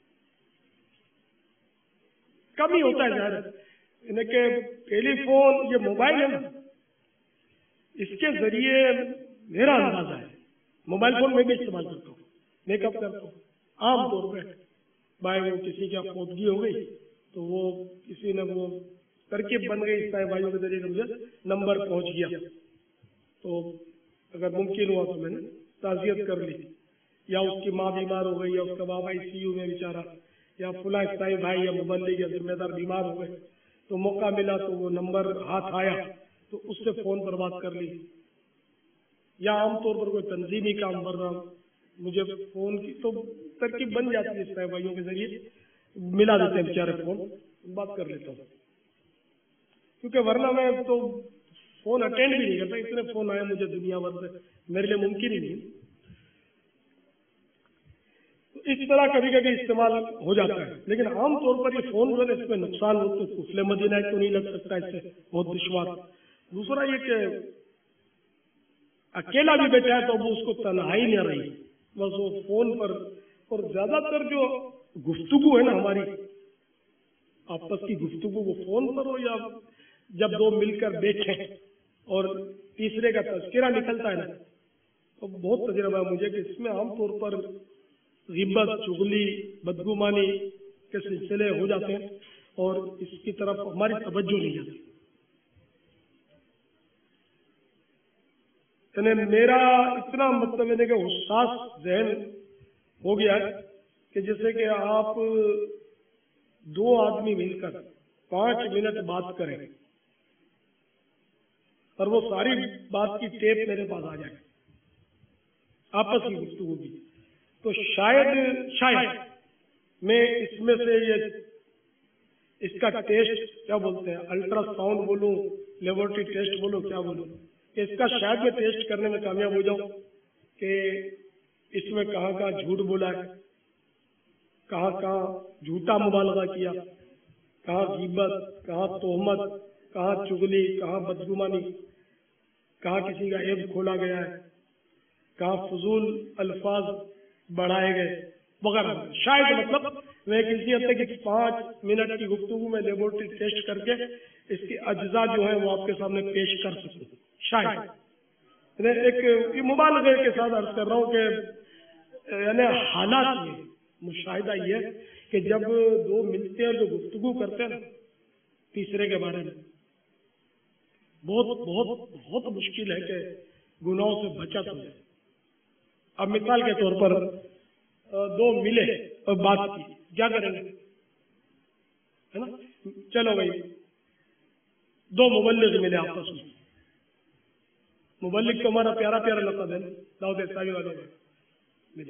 کم ہی ہوتا ہے. ظاہر ہے کہ ٹیلی فون یہ موبائل ہے نا, اس کے ذریعے میرا اندازہ ہے موبائل فون میں بھی استعمال کرتا ہوں, میک اپ کرتا ہوں عام طور پہ. بھائی وہ کسی کی فوتگی ہو گئی تو وہ کسی نے وہ ترکیب بن گئی اس طرح بھائیوں کے ذریعے مجھے نمبر پہنچ گیا, تو اگر ممکن ہوا تو میں نے تعزیت کر لی. یا اس کی ماں بیمار ہو گئی یا اس کا بابا ICU میں بیچارہ, یا فلاں عیسائی بھائی یا مبلغ یا ذمہ دار بیمار ہو گئے تو موقع ملا تو وہ نمبر ہاتھ آیا تو اس سے فون پر بات کر لی. یا عام طور پر کوئی تنظیمی کام کر رہا مجھے فون کی تو ترکیب بن جاتی ہے اس طرح بھائیوں کے ذریعے ملا دیتے ہیں بیچارے فون, بات کر لیتا ہوں. کیونکہ ورنہ میں تو فون اٹینڈ بھی نہیں کرتا, اتنے فون آئے مجھے دنیا بھر سے, میرے لیے ممکن ہی نہیں. اس طرح کبھی کبھی استعمال ہو جاتا ہے، لیکن عام طور پر یہ فون جو ہے اس میں نقصان ہو تو کفل مدینہ تو نہیں لگ سکتا، اس سے بہت دشوار۔ دوسرا یہ کہ اکیلا بھی بیٹھا ہے تو وہ اس کو تنہائی نہیں رہی، بس وہ فون پر، اور زیادہ تر جو گفتگو ہے نا ہماری آپس کی گفتگو، وہ فون پر ہو یا جب دو مل کر بیٹھے اور تیسرے کا تذکرہ نکلتا ہے نا، تو بہت تجربہ ہے مجھے کہ اس میں عام طور پر غیبت، چغلی، بدگمانی کے سلسلے ہو جاتے ہیں اور اس کی طرف ہماری توجہ نہیں جاتی۔ یعنی میرا اتنا مطلب ہے کہ حساس ذہن ہو گیا ہے کہ جیسے کہ آپ دو آدمی مل کر 5 منٹ بات کریں اور وہ ساری بات کی ٹیپ میرے پاس آ جائے آپس کی گفتگو کی، تو شاید میں اس میں سے یہ اس کا ٹیسٹ کیا بولتے ہیں، الٹرا ساؤنڈ بولوں، لیبورٹری ٹیسٹ بولوں، کیا بولوں، اس کا شاید میں ٹیسٹ کرنے میں کامیاب ہو جاؤں کہ اس میں کہاں کہاں جھوٹ بولا ہے، کہاں کہاں جھوٹا مبالغہ کیا، کہاں غیبت، کہاں تہمت، کہاں چغلی، کہاں بدگمانی، کہاں کسی کا عیب کھولا گیا ہے، کہاں فضول الفاظ بڑھائے گئے وغیرہ۔ شاید مطلب میں کسی حد تک 5 منٹ کی گفتگو میں لیبورٹری ٹیسٹ کر کے اس کے اجزاء جو ہیں وہ آپ کے سامنے پیش کر سکوں، شاید۔ ایک یہ مبالغے کے ساتھ عرض کر رہا ہوں کہ یعنی حالات یہ مشاہدہ یہ کہ جب دو ملتے ہیں اور جو گفتگو کرتے ہیں نا تیسرے کے بارے میں، بہت بہت بہت مشکل ہے کہ گناہوں سے بچت ہو جائے۔ اب مثال کے طور پر دو ملے اور بات کی، کیا کریں گے، ہے نا؟ چلو بھائی، دو مبلغ ملے آپس میں، مبلغ تو ہمارا پیارا پیارا لقب ہے، داؤد اسلامی والوں میں ملے،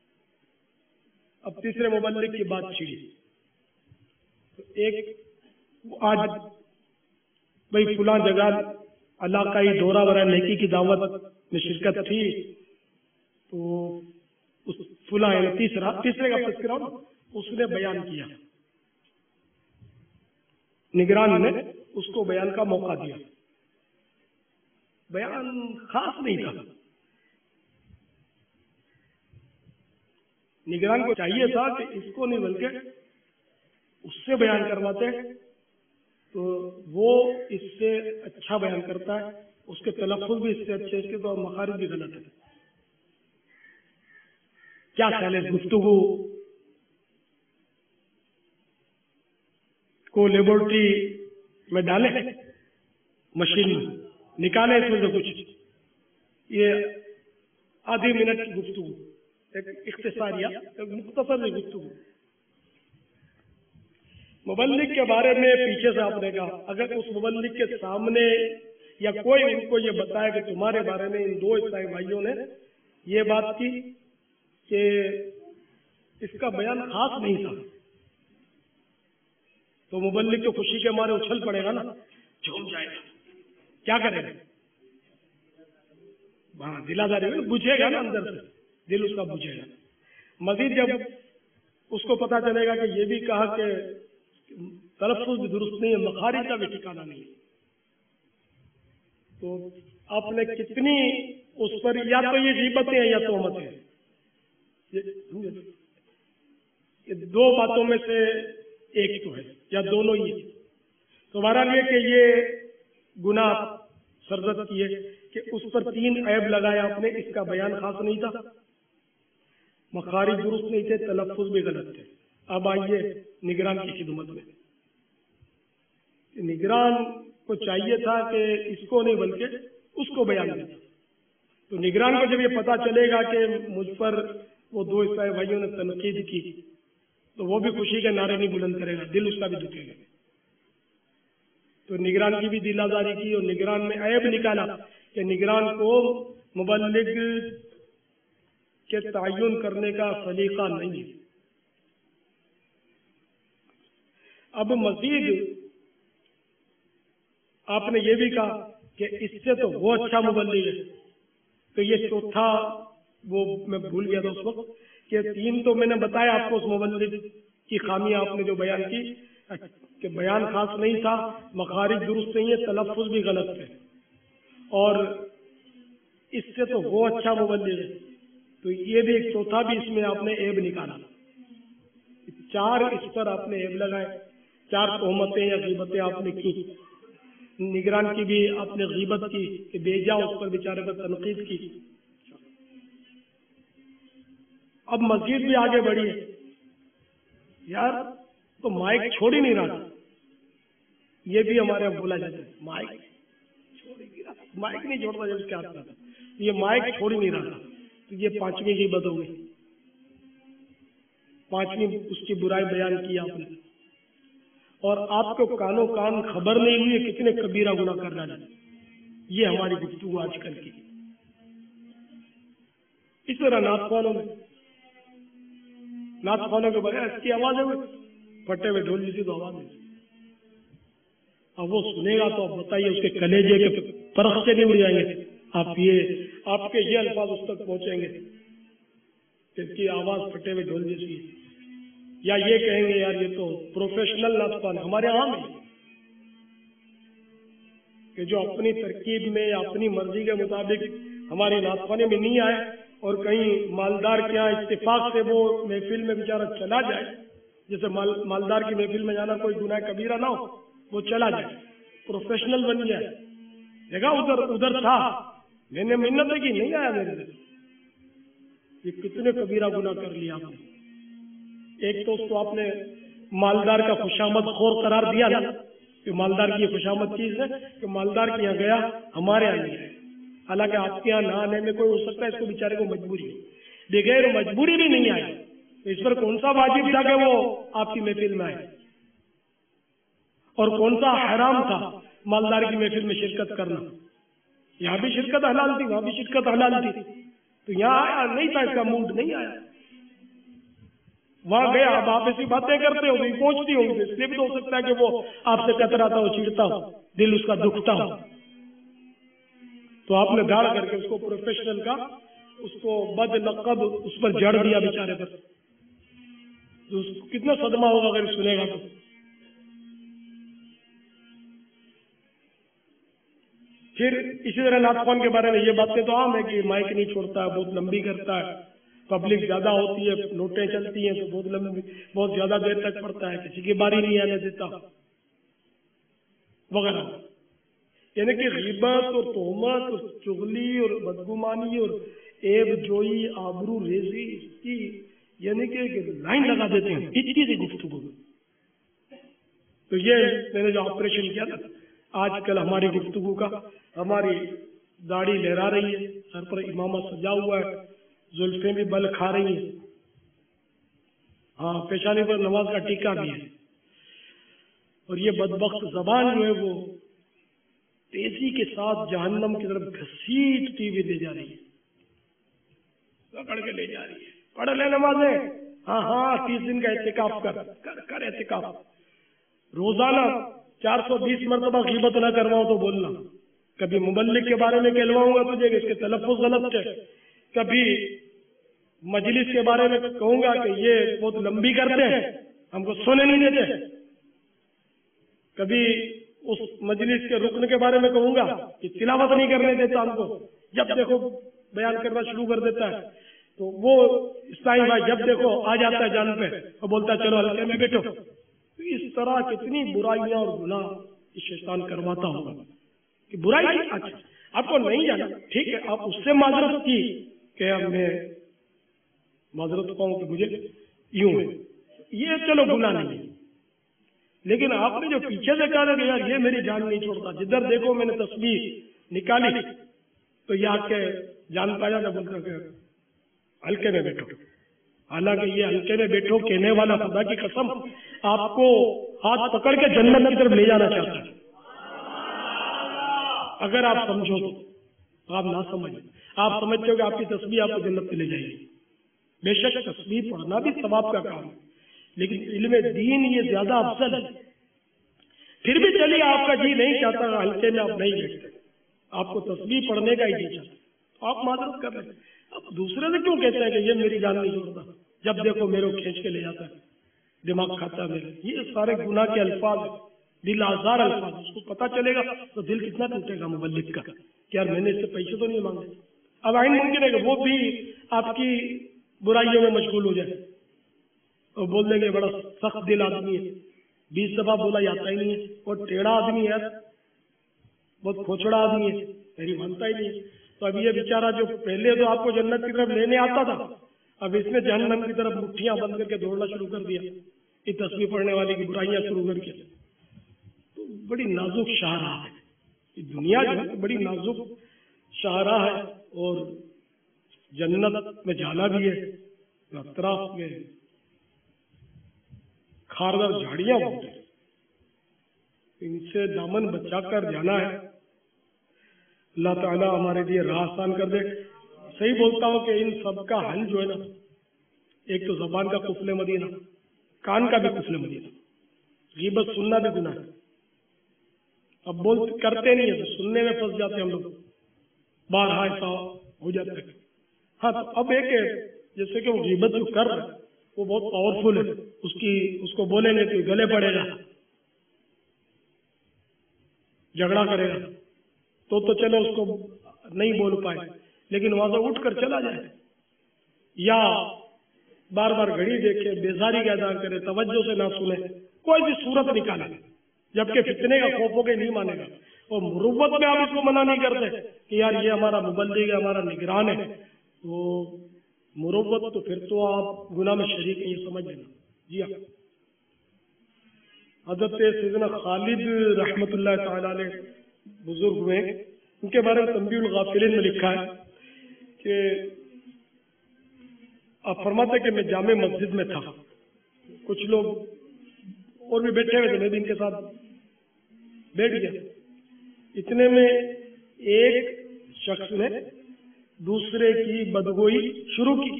اب تیسرے مبلغ کی بات چھڑی، تو ایک آج بھائی فلاں جگہ علاقائی دورہ برائے نیکی کی دعوت میں شرکت تھی، تو اس فلاں تیسرے کا تذکرہ اس نے بیان کیا، نگران نے اس کو بیان کا موقع دیا، بیان خاص نہیں تھا، نگران کو چاہیے تھا کہ اس کو نہیں بلکہ اس سے بیان کرواتے تو وہ اس سے اچھا بیان کرتا ہے، اس کے تلفظ بھی اس سے اچھے، اس کے تو مخارج بھی غلط ہے۔ کیا خیال ہے، گفتگو کو لیبورٹری میں ڈالیں، مشین میں نکالیں اس میں سے کچھ، یہ آدھی منٹ کی گفتگو، ایک اختصاریہ ایک مختصر گفتگو مبلغ کے بارے میں پیچھے سے آپ نے کہا، اگر اس مبلغ کے سامنے یا کوئی ان کو یہ بتایا کہ تمہارے بارے میں ان دو عیسائی بھائیوں نے یہ بات کی کہ اس کا بیان خاص نہیں تھا، تو مبلغ تو خوشی کے مارے اچھل پڑے گا نا، جھوم جائے گا، کیا کرے گا، ہاں دلاداری بجھے گا نا، اندر سے دل اس کا بجھے گا۔ مزید جب اس کو پتا چلے گا کہ یہ بھی کہا کہ تلفظ بھی درست نہیں ہے، مخارج کا بھی ٹھکانہ نہیں ہے، تو آپ نے کتنی اس پر یا تو یہ غیبتیں ہیں یا تہمتیں ہیں، یہ دو باتوں میں سے ایک تو ہے یا دونوں ہی ہے۔ تو بہرحال یہ کہ یہ گناہ سرزد کیے کہ اس پر 3 عیب لگائے آپ نے، اس کا بیان خاص نہیں تھا، مخارج درست نہیں تھے، تلفظ بھی غلط تھے۔ اب آئیے نگران کی خدمت میں، نگران کو چاہیے تھا کہ اس کو نہیں بلکہ اس کو بیان دیا، تو نگران کو جب یہ پتا چلے گا کہ مجھ پر وہ دو عیسائی بھائیوں نے تنقید کی، تو وہ بھی خوشی کے نعرے نہیں بلند کرے گا، دل اس کا بھی دکھے گا۔ تو نگران کی بھی دل آزاری کی اور نگران میں عیب نکالا کہ نگران کو مبلغ کے تعین کرنے کا سلیقہ نہیں ہے۔ اب مزید آپ نے یہ بھی کہا کہ اس سے تو وہ اچھا مبلغ ہے، تو یہ چوتھا وہ میں بھول گیا تھا اس وقت یہ 3 تو میں نے بتایا آپ کو اس مبلغ کی خامیاں آپ نے جو بیان کی کہ بیان خاص نہیں تھا، مخارج درست نہیں ہے، تلفظ بھی غلط ہے، اور اس سے تو وہ اچھا مبلغ ہے، تو یہ بھی ایک چوتھا بھی اس میں آپ نے عیب نکالا. 4 اس پر آپ نے عیب لگائے، 4 تہمتیں یا غیبتیں آپ نے کی. نگران کی بھی آپ نے غیبت کی کہ بیجا اس پر بیچارے پر تنقید کی. اب مزید بھی آگے بڑھی ہے یار، تو مائک چھوڑ ہی نہیں رہا، یہ بھی ہمارے یہاں بولا جاتا ہے، مائک چھوڑ ہی نہیں رہا، مائک نہیں چھوڑتا جب اس کے ہاتھ میں تھا، یہ مائک چھوڑ ہی نہیں رہا. تو یہ 5ویں غیبت ہو گئی، 5ویں اس کی برائی بیان کی آپ نے، اور آپ کو کانوں کان خبر نہیں ہوئی کتنے کبیرہ گناہ کر ڈالے. یہ ہماری گفتگو آج کل کی. اس طرح نعت خوانوں کے بغیر اس کی آواز ہے پھٹے ہوئے ڈھول جیسی تو آواز ہے. اب وہ سنے گا تو آپ بتائیے اس کے کلیجے کے پرخ سے نہیں اڑ جائیں گے. آپ کے یہ الفاظ اس تک پہنچیں گے کہ اس کی آواز پھٹے ہوئے ڈھول جیسی ہے، یا یہ کہیں گے یار یہ تو پروفیشنل نعت خوان ہمارے عام ہے کہ جو اپنی ترکیب میں یا اپنی مرضی کے مطابق ہماری نعت خوانی میں نہیں آئے اور کہیں مالدار کے یہاں اتفاق سے وہ محفل میں بیچارہ چلا جائے، جیسے مالدار کی محفل میں جانا کوئی گناہ کبیرہ نہ ہو، وہ چلا جائے پروفیشنل بن جائے، دیکھا ادھر تھا میں نے محنت کی نہیں آیا میرے سے. یہ کتنے کبیرہ گناہ کر لیا آپ نے. ایک تو اس کو آپ نے مالدار کا خوشامد خور قرار دیا نا، کہ مالدار کی خوشامد چیز ہے کہ مالدار کے یہاں گیا ہمارے یہاں نہیں ہے، حالانکہ آپ کے یہاں نہ آنے میں کوئی ہو سکتا ہے اس کو بیچارے کو مجبوری ہے، بغیر مجبوری بھی نہیں آئے. تو اس پر کون سا واجب تھا کہ وہ آپ کی محفل میں آئے، اور کون سا حرام تھا مالدار کی محفل میں شرکت کرنا؟ یہاں بھی شرکت حلال تھی، وہاں بھی شرکت حلال تھی، تو یہاں آیا نہیں تھا، اس کا موڈ نہیں آیا. وہاں گیا، اب آپ ایسی باتیں کرتے ہو گئی پہنچتی ہوں گی، اس لیے بھی تو ہو سکتا ہے کہ وہ آپ سے کتراتا ہو، چڑھتا ہو، دل اس کا دکھتا ہو. تو آپ نے دھاڑ کر کے اس کو پروفیشنل کا، اس کو بد لقب اس پر جڑ دیا بیچارے پر. تو کتنا صدمہ ہوگا اگر سنے گا تو. پھر اسی طرح نعت خوان کے بارے میں یہ باتیں تو عام ہے کہ مائک نہیں چھوڑتا ہے، بہت لمبی کرتا ہے، پبلک زیادہ ہوتی ہے، نوٹیں چلتی ہیں تو بہت لمبی، بہت زیادہ دیر تک پڑتا ہے، کسی کی باری نہیں آنے دیتا وغیرہ. یعنی کہ غیبت اور تہمت اور چغلی اور بدگمانی اور عیب جوئی، آبرو ریزی، اس کی یعنی کہ لائن لگا دیتے ہیں اتنی سی گفتگو. تو یہ میں نے جو آپریشن کیا تھا آج کل ہماری گفتگو کا، ہماری داڑھی لہرا رہی ہے، سر پر امامہ سجا ہوا ہے، زلفیں بھی بل کھا رہی ہیں، ہاں پیشانی پر نماز کا ٹیکا بھی ہے، اور یہ بدبخت زبان جو ہے وہ تیزی کے ساتھ جہنم کی طرف گھسیٹتی ہوئی لے جا رہی ہے، پکڑ کے لے جا رہی ہے. پڑھ لے نمازیں، ہاں 30 دن کا اعتکاف کر اعتکاف. روزانہ 420 مرتبہ غیبت نہ کرواؤں تو بولنا، کبھی مبلغ کے بارے میں کہلواؤں گا تجھے کہ اس کے تلفظ غلط ہے، کبھی مجلس کے بارے میں کہوں گا کہ یہ بہت لمبی کرتے ہیں ہم کو سونے نہیں دیتے، کبھی اس مجلس کے رکن کے بارے میں کہوں گا کہ تلاوت نہیں کرنے دیتا ہم کو، جب دیکھو بیان کرنا شروع کر دیتا ہے. تو وہ اسلامی بھائی جب دیکھو آ جاتا ہے جان پہ اور بولتا ہے چلو ہلکے میں بیٹھو. تو اس طرح کتنی برائیاں اور گناہ شیطان کرواتا ہوگا کہ برائی. اچھا آپ کو نہیں جانا ٹھیک ہے، آپ اس سے معذرت کی کہ اب میں معذرت پاؤں کہ مجھے یوں ہے، یہ چلو گناہ نہیں ہے. لیکن آپ نے جو پیچھے سے کہا کہ یار یہ میری جان نہیں چھوڑتا، جدھر دیکھو میں نے تسبیح نکالی تو یہ آ کے جان پایا نہ بولتا کہ ہلکے میں بیٹھو. حالانکہ یہ ہلکے میں بیٹھو کہنے والا خدا کی قسم آپ کو ہاتھ پکڑ کے جنت کی طرف لے جانا چاہتا ہے. اگر آپ سمجھو تو آپ نہ سمجھو، آپ سمجھتے ہو کہ آپ کی تسبیح آپ کو جنت پہ لے جائے گی. بے شک تسبیح پڑھنا بھی ثواب کا کام ہے، لیکن علم دین یہ زیادہ افضل ہے. پھر بھی چلیے آپ کا جی نہیں چاہتا ہلکے میں آپ نہیں بیٹھتے، آپ کو تسبیح پڑھنے کا ہی جی چاہتا، آپ معذرت کر رہے ہیں. اب دوسرے سے کیوں کہتے ہیں کہ یہ میری جان نہیں چھوڑتا؟ جب دیکھو میرے کو کھینچ کے لے جاتا ہے، دماغ کھاتا ہے میرے. یہ سارے گناہ کے الفاظ ہیں، دل آزار الفاظ. اس کو پتا چلے گا تو دل کتنا ٹوٹے گا مبلغ کا کہ یار میں نے اس سے پیسے تو نہیں مانگے. اب آئین ممکن ہے کہ وہ بھی آپ کی برائیوں میں مشغول ہو جائے اور بول دیں گے بڑا سخت دل آدمی ہے، 20 دفعہ بولا جاتا ہی نہیں ہے، اور ٹیڑھا آدمی ہے، بہت کھوچڑا آدمی ہے، میری مانتا ہی نہیں ہے. تو اب یہ بیچارہ جو پہلے تو آپ کو جنت کی طرف لینے آتا تھا، اب اس نے جہنم کی طرف مٹھیاں بند کر کے دوڑنا شروع کر دیا، یہ تصویر پڑھنے والی کی برائیاں شروع کر کے. تو بڑی نازک شاہراہ ہے یہ دنیا، جو ہے بڑی نازک شاہراہ ہے. اور جنت میں جانا بھی ہے، اطراف میں خاردار جھاڑیاں ہوتی ہیں، ان سے دامن بچا کر جانا ہے. اللہ تعالیٰ ہمارے لیے راہ آسان کر دے. صحیح بولتا ہوں کہ ان سب کا حل جو ہے نا، ایک تو زبان کا قفل مدینہ، کان کا بھی قفل مدینہ. غیبت سننا بھی گناہ ہے، اب کرتے نہیں ہے تو سننے میں پھنس جاتے ہیں ہم لوگ، بارہا ایسا ہو جاتا ہے. ہاں تو اب ایک ہے جیسے کہ وہ غیبت جو کر رہا ہے وہ بہت پاورفل ہے، اس کو بولیں گے تو گلے پڑے گا، جھگڑا کرے گا، تو چلو اس کو نہیں بول پائے، لیکن وہاں سے اٹھ کر چلا جائے یا بار بار گھڑی دیکھے، بیزاری کا اظہار کرے، توجہ سے نہ سنے، کوئی بھی صورت نکالے، جبکہ فتنے کا خوف ہو کے نہیں مانے گا. اور مروت میں آپ اس کو منع نہیں کرتے کہ یار یہ ہمارا مبلغ ہے، ہمارا نگران ہے، تو مروت تو پھر تو آپ گناہ میں شریک ہیں، یہ سمجھ لینا. جی ہاں، حضرت سیدنا خالد رحمت اللہ تعالی علیہ بزرگ ہوئے، ان کے بارے میں تنبیہ الغافلین میں لکھا ہے کہ آپ فرماتے کہ میں جامع مسجد میں تھا، کچھ لوگ اور بھی بیٹھے ہوئے تھے، میں بھی ان کے ساتھ بیٹھ گیا. اتنے میں ایک شخص نے دوسرے کی بدگوئی شروع کی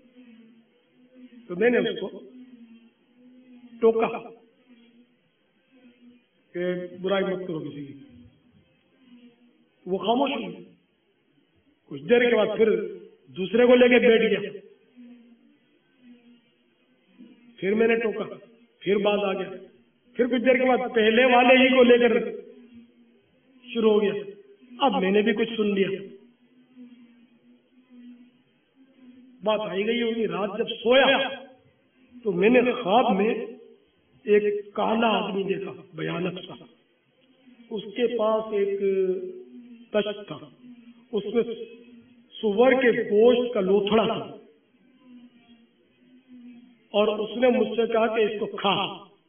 تو میں نے اس کو ٹوکا کہ برائی مت کرو کسی کی. وہ خاموش ہوئی. کچھ دیر کے بعد پھر دوسرے کو لے کے بیٹھ گیا، پھر میں نے ٹوکا، پھر باز آ گیا، پھر کچھ دیر کے بعد پہلے والے ہی کو لے کر شروع ہو گیا. اب میں نے بھی کچھ سن لیا. بات آئی گئی ہوگی، رات جب سویا تو میں نے خواب میں ایک کالا آدمی دیکھا، بھیانک سا. اس کے پاس ایک تشت تھا، اس میں سور کے گوشت کا لوتھڑا تھا، اور اس نے مجھ سے کہا کہ اس کو کھا.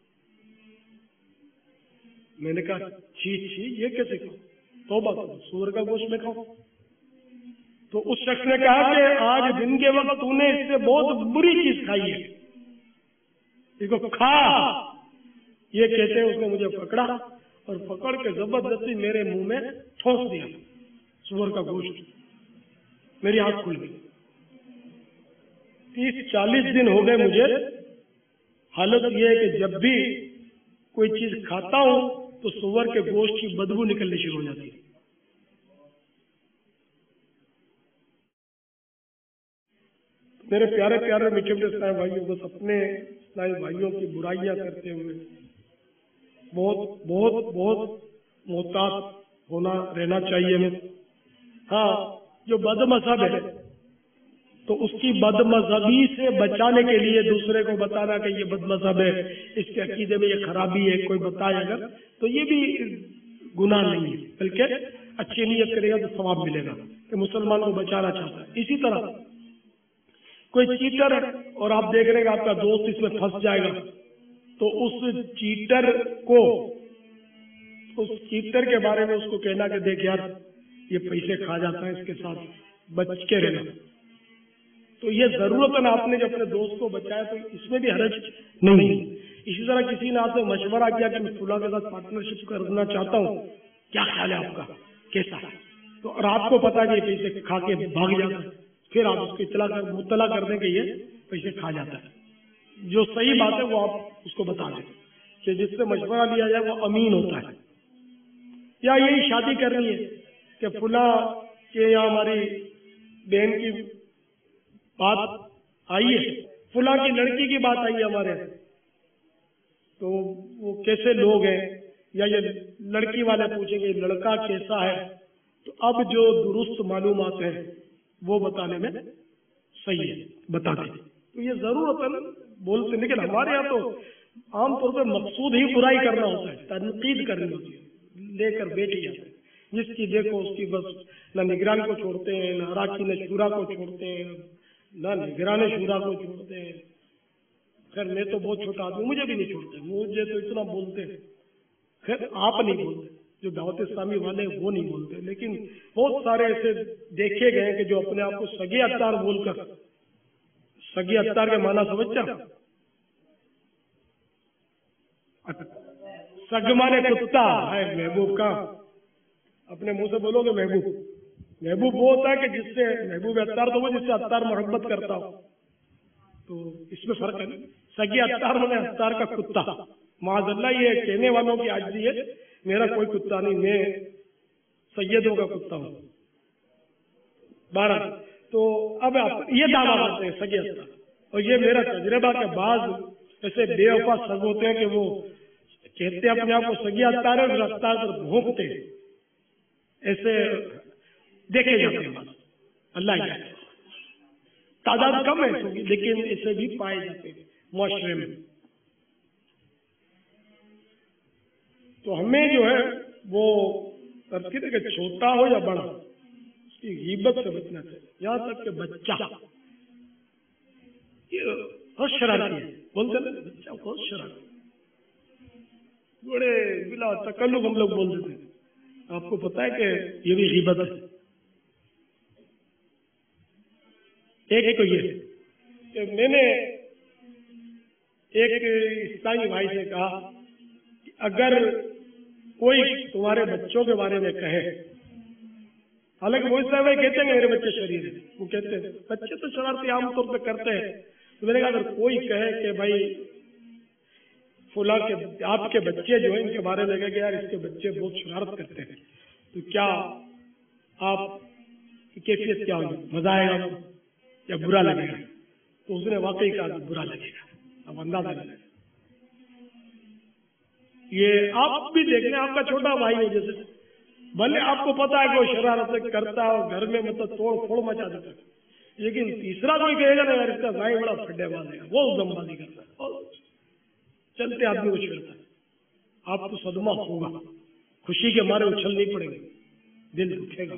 میں نے کہا چھی چھی، یہ کیسے کھاؤں؟ توبہ کرو، سور کا گوشت میں کھاؤں. تو اس شخص نے کہا کہ آج دن کے وقت تو نے اس سے بہت بری چیز کھائی ہے، اس کو کھا. یہ کہتے ہیں اس نے مجھے پکڑا اور پکڑ کے زبردستی میرے منہ میں ٹھوس دیا سور کا گوشت. میری آنکھ کھل گئی. 30-40 دن ہو گئے مجھے. حالت یہ ہے کہ جب بھی کوئی چیز کھاتا ہوں تو سور کے گوشت کی بدبو نکلنی شروع ہو جاتی ہے. میرے پیارے پیارے میٹھے میٹھے اسلامی بھائیوں، بس اپنے اسلامی بھائیوں کی برائیاں کرتے ہوئے بہت بہت بہت محتاط رہنا چاہیے ہمیں. ہاں، جو بد مذہب ہے تو اس کی بد مذہبی سے بچانے کے لیے دوسرے کو بتانا کہ یہ بد مذہب ہے، اس کے عقیدے میں یہ خرابی ہے، کوئی بتائے اگر تو یہ بھی گناہ نہیں ہے، بلکہ اچھی نیت کرے گا تو ثواب ملے گا کہ مسلمان کو بچانا چاہتا ہے. اسی طرح کوئی چیٹر ہے اور آپ دیکھ رہے ہیں کہ آپ کا دوست اس میں پھنس جائے گا، تو اس چیٹر کے بارے میں اس کو کہنا کہ دیکھ یار یہ پیسے کھا جاتا ہے، اس کے ساتھ بچ کے رہنا. تو یہ ضرورت ہے نا، آپ نے جو اپنے دوست کو بچایا تو اس میں بھی حرج نہیں. اسی طرح کسی نے آپ سے مشورہ کیا کہ میں فلاں کے ساتھ پارٹنرشپ کرنا چاہتا ہوں، کیا خیال ہے آپ کا، کیسا ہے؟ تو اور آپ کو پتا کہ یہ پیسے کھا کے بھاگ جاتا ہے، پھر آپ اس کو مطلع کر دیں کہ یہ پیسے کھا جاتا ہے. جو صحیح بات ہے وہ آپ اس کو بتا دیں کہ جس سے مشورہ لیا جائے وہ امین ہوتا ہے. یا یہی شادی کرنی ہے کہ فلاں کے یہاں ہماری بہن کی بات آئی ہے فلاں کی لڑکی کی بات آئی ہمارے تو وہ کیسے لوگ ہیں، یا یہ لڑکی والے پوچھیں گے لڑکا کیسا ہے، تو اب جو درست معلومات ہیں وہ بتانے میں صحیح ہے بتا دیں. تو یہ ضرورت ہے بولتے، لیکن ہمارے یہاں تو عام طور پہ مقصود ہی برائی کرنا ہوتا ہے، تنقید کرنی ہوتی ہے، لے کر بیٹھ جاتے ہیں. جس کی دیکھو اس کی بس نہ نگران کو چھوڑتے ہیں، نہ اراکین شورا کو چھوڑتے ہیں، نہ نگران شورا کو چھوڑتے ہیں. خیر میں تو بہت چھوٹا آدمی، مجھے بھی نہیں چھوڑتے، مجھے تو اتنا بولتے ہیں. خیر آپ نہیں بولتے، جو دعوت اسلامی والے ہیں وہ نہیں بولتے، لیکن بہت سارے ایسے دیکھے گئے کہ جو اپنے آپ کو سگے اتار بول کر، سگے اتار کے معنی سمجھتا، سگ مانے کتا ہے، محبوب کا اپنے منہ سے بولو گے محبوب. محبوب وہ ہوتا ہے کہ جس سے محبوب اتار تو وہ جس سے اتار محبت کرتا ہو. تو اس میں فرق ہے. سگی اتار مانے اتار کا کتا. معاذ اللہ یہ کہنے والوں کی عاجزی ہے، میرا کوئی کتا نہیں، میں سیدوں کا کتا ہوں. 12 تو اب آپ یہ دعویٰ کرتے ہیں سگی اتار، اور یہ میرا تجربہ کہ بعض ایسے بے وفا سگ ہوتے ہیں کہ وہ کہتے ہیں اپنے آپ کو سگی اتار ہے، اور اتار پر بھونکتے ہیں. ایسے دیکھے جاتے ہیں بس، اللہ ہی جانے. تعداد کم ہے لیکن اسے بھی پائے جاتے ہیں معاشرے میں. تو ہمیں جو ہے وہ تذکر ہے کہ چھوٹا ہو یا بڑا اس کی غیبت سے بچنا چاہیے. یہاں تک کہ بچہ یہ بہت شرارتی ہے، بولتے ہیں بچہ بہت شرارتی، بڑے بلا تکلف ہم لوگ بول دیتے ہیں. آپ کو پتا ہے کہ یہ بھی غیبت ہے. ایک تو یہ کہ میں نے ایک اسلامی بھائی سے کہا کہ اگر کوئی تمہارے بچوں کے بارے میں کہے، حالانکہ وہ اسلامی بھائی کہتے ہیں کہ میرے بچے شریر ہیں، وہ کہتے ہیں بچے تو شرارتی عام طور پہ کرتے ہیں. تو میں نے کہا اگر کوئی کہے کہ بھائی فلاں کے آپ کے بچے جو ہیں ان کے بارے میں کہے کہ یار اس کے بچے بہت شرارت کرتے ہیں، تو کیا آپ کی کیفیت کیا ہوگی؟ مزہ آئے گا یا برا لگے گا؟ تو اس نے واقعی کہا کہ برا لگے گا. اب اندازہ لگے گا. یہ آپ بھی دیکھ لیں، آپ کا چھوٹا بھائی ہو جیسے، بھلے آپ کو پتا ہے کہ وہ شرارت کرتا ہے اور گھر میں مطلب توڑ پھوڑ مچا دیتا ہے، لیکن تیسرا کوئی کہے گا نا یار اس کا بھائی بڑا پھڈے باز ہے، وہ دم بازی کرتا ہے اور چلتے آدمی کو چھیڑتا ہے، آپ کو صدمہ ہوگا، خوشی کے مارے اچھل نہیں پڑیں گے، دل دکھے گا.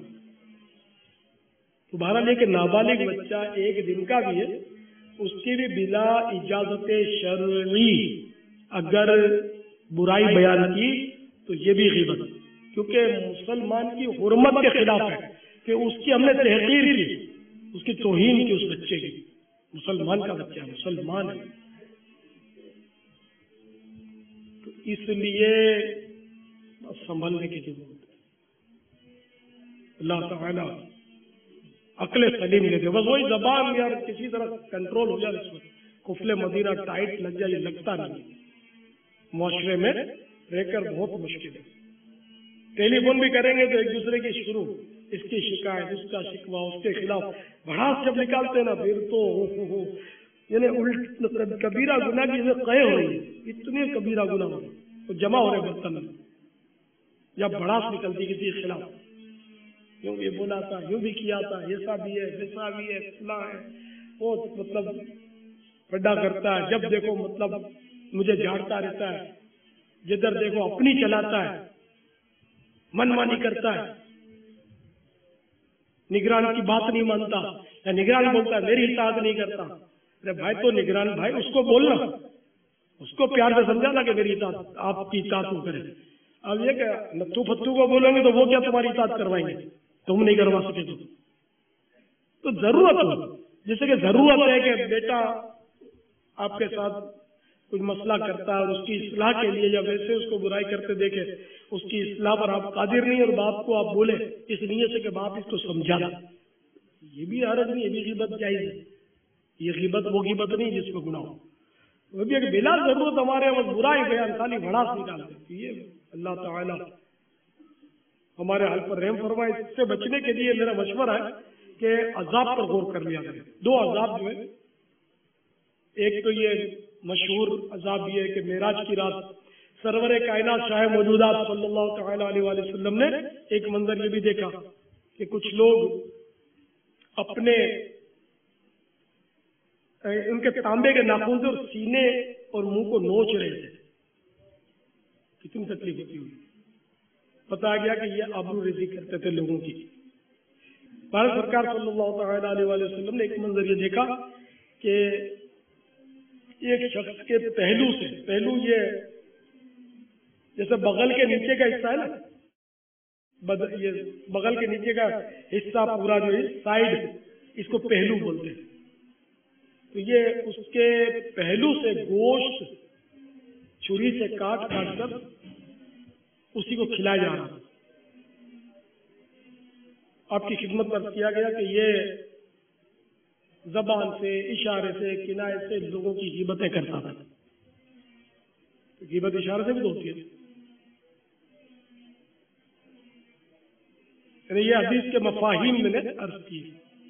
تو بہرحال یہ کہ نابالغ بچہ 1 دن کا بھی ہے، اس کی بھی بلا اجازت شرعی اگر برائی بیان کی تو یہ بھی غیبت، کیونکہ مسلمان کی حرمت کے خلاف ہے کہ اس کی ہم نے تحقیر کی، اس کی توہین کی اس بچے کی. مسلمان کا بچہ ہے، مسلمان ہے. تو اس لیے سنبھلنے کی ضرورت ہے. اللہ تعالی عقل سلیم لے دے. بس وہی زبان یار کسی طرح کنٹرول ہو جائے، اس میں قفل مدینہ ٹائٹ لگ جائے، یہ لگتا نہیں. معاشرے میں رہ کر بہت مشکل ہے. ٹیلی فون بھی کریں گے تو ایک دوسرے کی شروع، اس کی شکایت، اس کا شکوہ، اس کے خلاف بھڑاس جب نکالتے ہیں نا پھر تو یعنی الٹ کبیرہ گناہ کی جیسے قے ہو رہی ہے، اتنے کبیرہ گناہ ہو رہے تو جمع ہو رہے برتن میں، جب بھڑاس نکلتی کسی کے خلاف، یوں یہ بولا تھا، یوں بھی کیا تھا، ایسا بھی ہے، ویسا بھی ہے، فلاں ہے، وہ مطلب بڑا کرتا ہے، جب دیکھو مطلب مجھے جھاڑتا رہتا ہے، جدھر دیکھو اپنی چلاتا ہے، من مانی کرتا ہے، نگران کی بات نہیں مانتا، یا نگران بولتا ہے میری اطاعت نہیں کرتا. ارے بھائی تو نگران بھائی اس کو بولنا، اس کو پیار سے سمجھانا کہ میری اطاعت، آپ کی اطاعت وہ کرے. اب یہ کہ نتھو پھتو کو بولیں گے تو وہ کیا تمہاری اطاعت کروائیں گے، تم نہیں کروا سکے تو ضرورت ہو، جیسے کہ ضرورت ہے کہ بیٹا آپ کے ساتھ کچھ مسئلہ کرتا ہے اور اس کی اصلاح کے لیے یا ویسے اس کو برائی کرتے دیکھے، اس کی اصلاح پر آپ قادر نہیں اور باپ کو آپ بولے اس نیت سے کہ باپ اس کو سمجھانا، یہ بھی حرج نہیں، یہ بھی غیبت جائز ہے. یہ غیبت وہ غیبت نہیں جس میں گناہ ہو. وہ بھی ایک بلا ضرورت ہمارے وہ برائی بیان خالی بھڑاس نکالتے. یہ اللہ تعالی ہمارے حال پر رحم فرمائے. اس سے بچنے کے لیے میرا مشورہ ہے کہ عذاب پر غور کر لیا جائے. 2 عذاب جو ہے ایک تو یہ مشہور عذاب یہ ہے کہ معراج کی رات سرور کائنات شاہ موجودات صلی اللہ تعالی علیہ وآلہ وسلم نے ایک منظر یہ بھی دیکھا کہ کچھ لوگ اپنے ان کے تانبے کے ناخن سے اور سینے اور منہ کو نوچ رہے تھے. کتنی تکلیف ہوتی ہوئی. بتایا گیا کہ یہ آبرو ریزی کرتے تھے لوگوں کی. بھارت سرکار صلی اللہ تعالی علیہ وآلہ وسلم نے ایک منظر یہ دیکھا کہ ایک شخص کے پہلو یہ جیسے بغل کے نیچے کا حصہ ہے نا، یہ بغل کے نیچے کا حصہ پورا جو ہے سائڈ، اس کو پہلو بولتے ہیں. تو یہ اس کے پہلو سے گوشت چھری سے کاٹ کر اسی کو کھلایا جا رہا. آپ کی خدمت پر کیا گیا کہ یہ زبان سے، اشارے سے، کنایے سے لوگوں کی غیبتیں کرتا تھا. غیبت اشارے سے بھی تو ہوتی ہے. یہ حدیث کے مفاہیم میں نے عرض کی.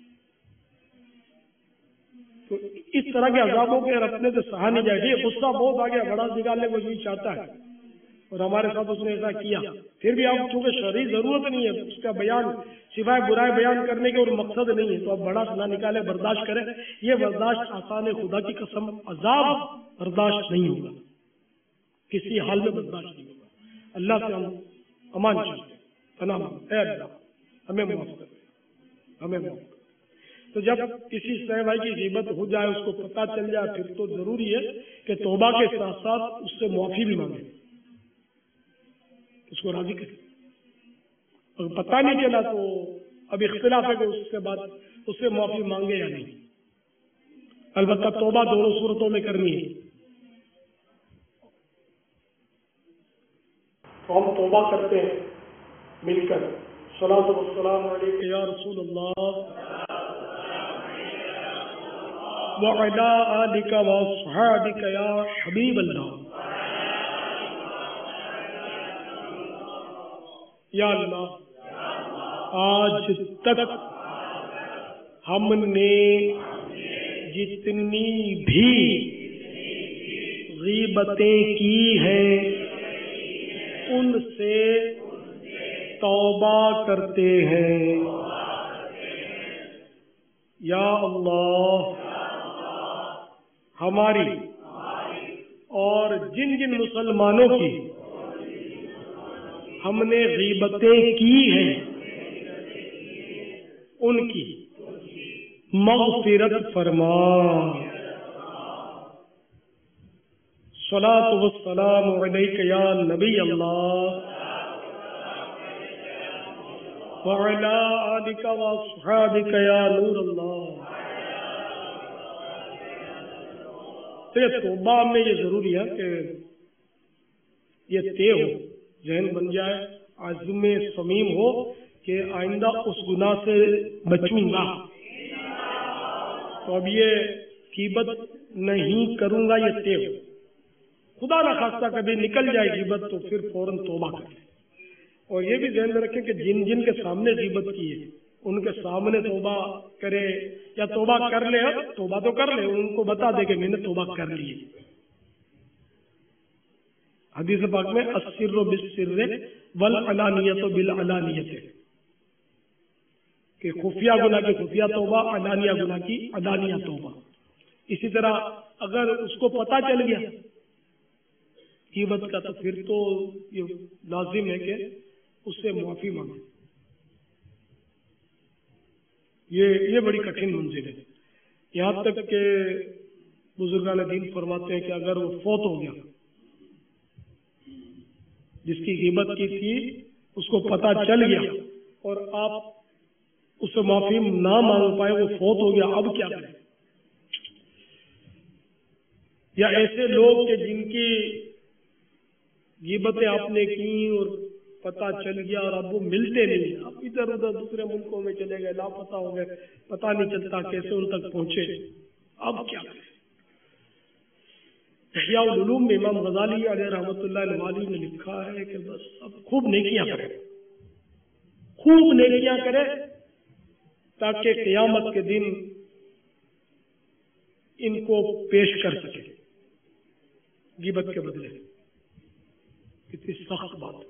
تو اس طرح کے عذابوں کے اپنے سے سہا نہیں جائے. یہ غصہ بہت آ گیا، بڑا نکالنے کو یہی چاہتا ہے اور ہمارے ساتھ اس نے ایسا کیا. پھر بھی آپ چونکہ شرعی ضرورت نہیں ہے اس کا بیان، سوائے برائے بیان کرنے کے اور مقصد نہیں ہے، تو آپ بڑا نہ نکالے، برداشت کریں. یہ برداشت آسان ہے، خدا کی قسم عذاب برداشت نہیں ہوگا، کسی حال میں برداشت نہیں ہوگا. اللہ سے ہم امان چاہتے ہیں، پناہ مانگتے ہیں، اے اللہ ہمیں معاف کر دے، ہمیں معاف کر. تو جب کسی شے بھائی کی غیبت ہو جائے، اس کو پتہ چل جائے، پھر تو ضروری ہے کہ توبہ کے ساتھ ساتھ اس سے معافی بھی مانگے، اس کو راضی کرے. اگر پتہ نہیں چلا تو اب اختلاف ہے کہ اس کے بعد اس سے معافی مانگے یا نہیں. البتہ توبہ دونوں صورتوں میں کرنی ہے. تو ہم توبہ کرتے ہیں مل کر. صلاۃ والسلام علیک یا رسول اللہ وعلی آلک واصحابک یا حبیب اللہ. یا اللہ، آج تک ہم نے جتنی بھی غیبتیں کی ہیں ان سے توبہ کرتے ہیں. یا اللہ، ہماری اور جن جن مسلمانوں کی ہم نے غیبتیں کی ہیں ان کی مغفرت فرما. صلاۃ والسلام علیک یا نبی اللہ وعلی آلک واصحابک یا نور اللہ. توبہ میں یہ ضروری ہے کہ یہ طے ہو، ذہن بن جائے، عزم صمیم ہو کہ آئندہ اس گناہ سے بچوں گا. تو اب یہ غیبت نہیں کروں گا، یہ طے ہو. خدا نہ خواستہ کبھی نکل جائے غیبت تو پھر فوراً توبہ کریں. اور یہ بھی ذہن میں رکھیں کہ جن جن کے سامنے غیبت کی ہے ان کے سامنے توبہ کرے یا توبہ کر لے. توبہ تو کر لے، ان کو بتا دے کہ میں نے توبہ کر لی. حدیث پاک میں السر بالسر والعلانیۃ بالعلانیۃ، کہ خفیہ گناہ کی خفیہ توبہ، علانیہ گناہ کی علانیہ توبہ. اسی طرح اگر اس کو پتہ چل گیا غیبت کا تو پھر تو یہ لازم ہے کہ اس سے معافی مانگے. یہ بڑی کٹھن منزل ہے. یہاں تک کہ بزرگان دین فرماتے ہیں کہ اگر وہ فوت ہو گیا، جس کی غیبت کی تھی اس کو پتہ چل گیا اور آپ اس سے معافی نہ مانگ پائے، وہ فوت ہو گیا، اب کیا کریں؟ یا ایسے لوگ کہ جن کی غیبتیں آپ نے کی اور پتہ چل گیا اور اب وہ ملتے نہیں، اب ادھر ادھر دوسرے ملکوں میں چلے گئے، لاپتہ ہو گئے، پتہ نہیں چلتا کیسے ان تک پہنچے، اب کیا کریں؟ احیاء العلوم میں امام غزالی علیہ رحمۃ اللہ علیہ نے لکھا ہے کہ بس اب خوب نیکیاں کریں، خوب نیکیاں کریں تاکہ قیامت کے دن ان کو پیش کر سکے غیبت کے بدلے. کتنی سخت بات.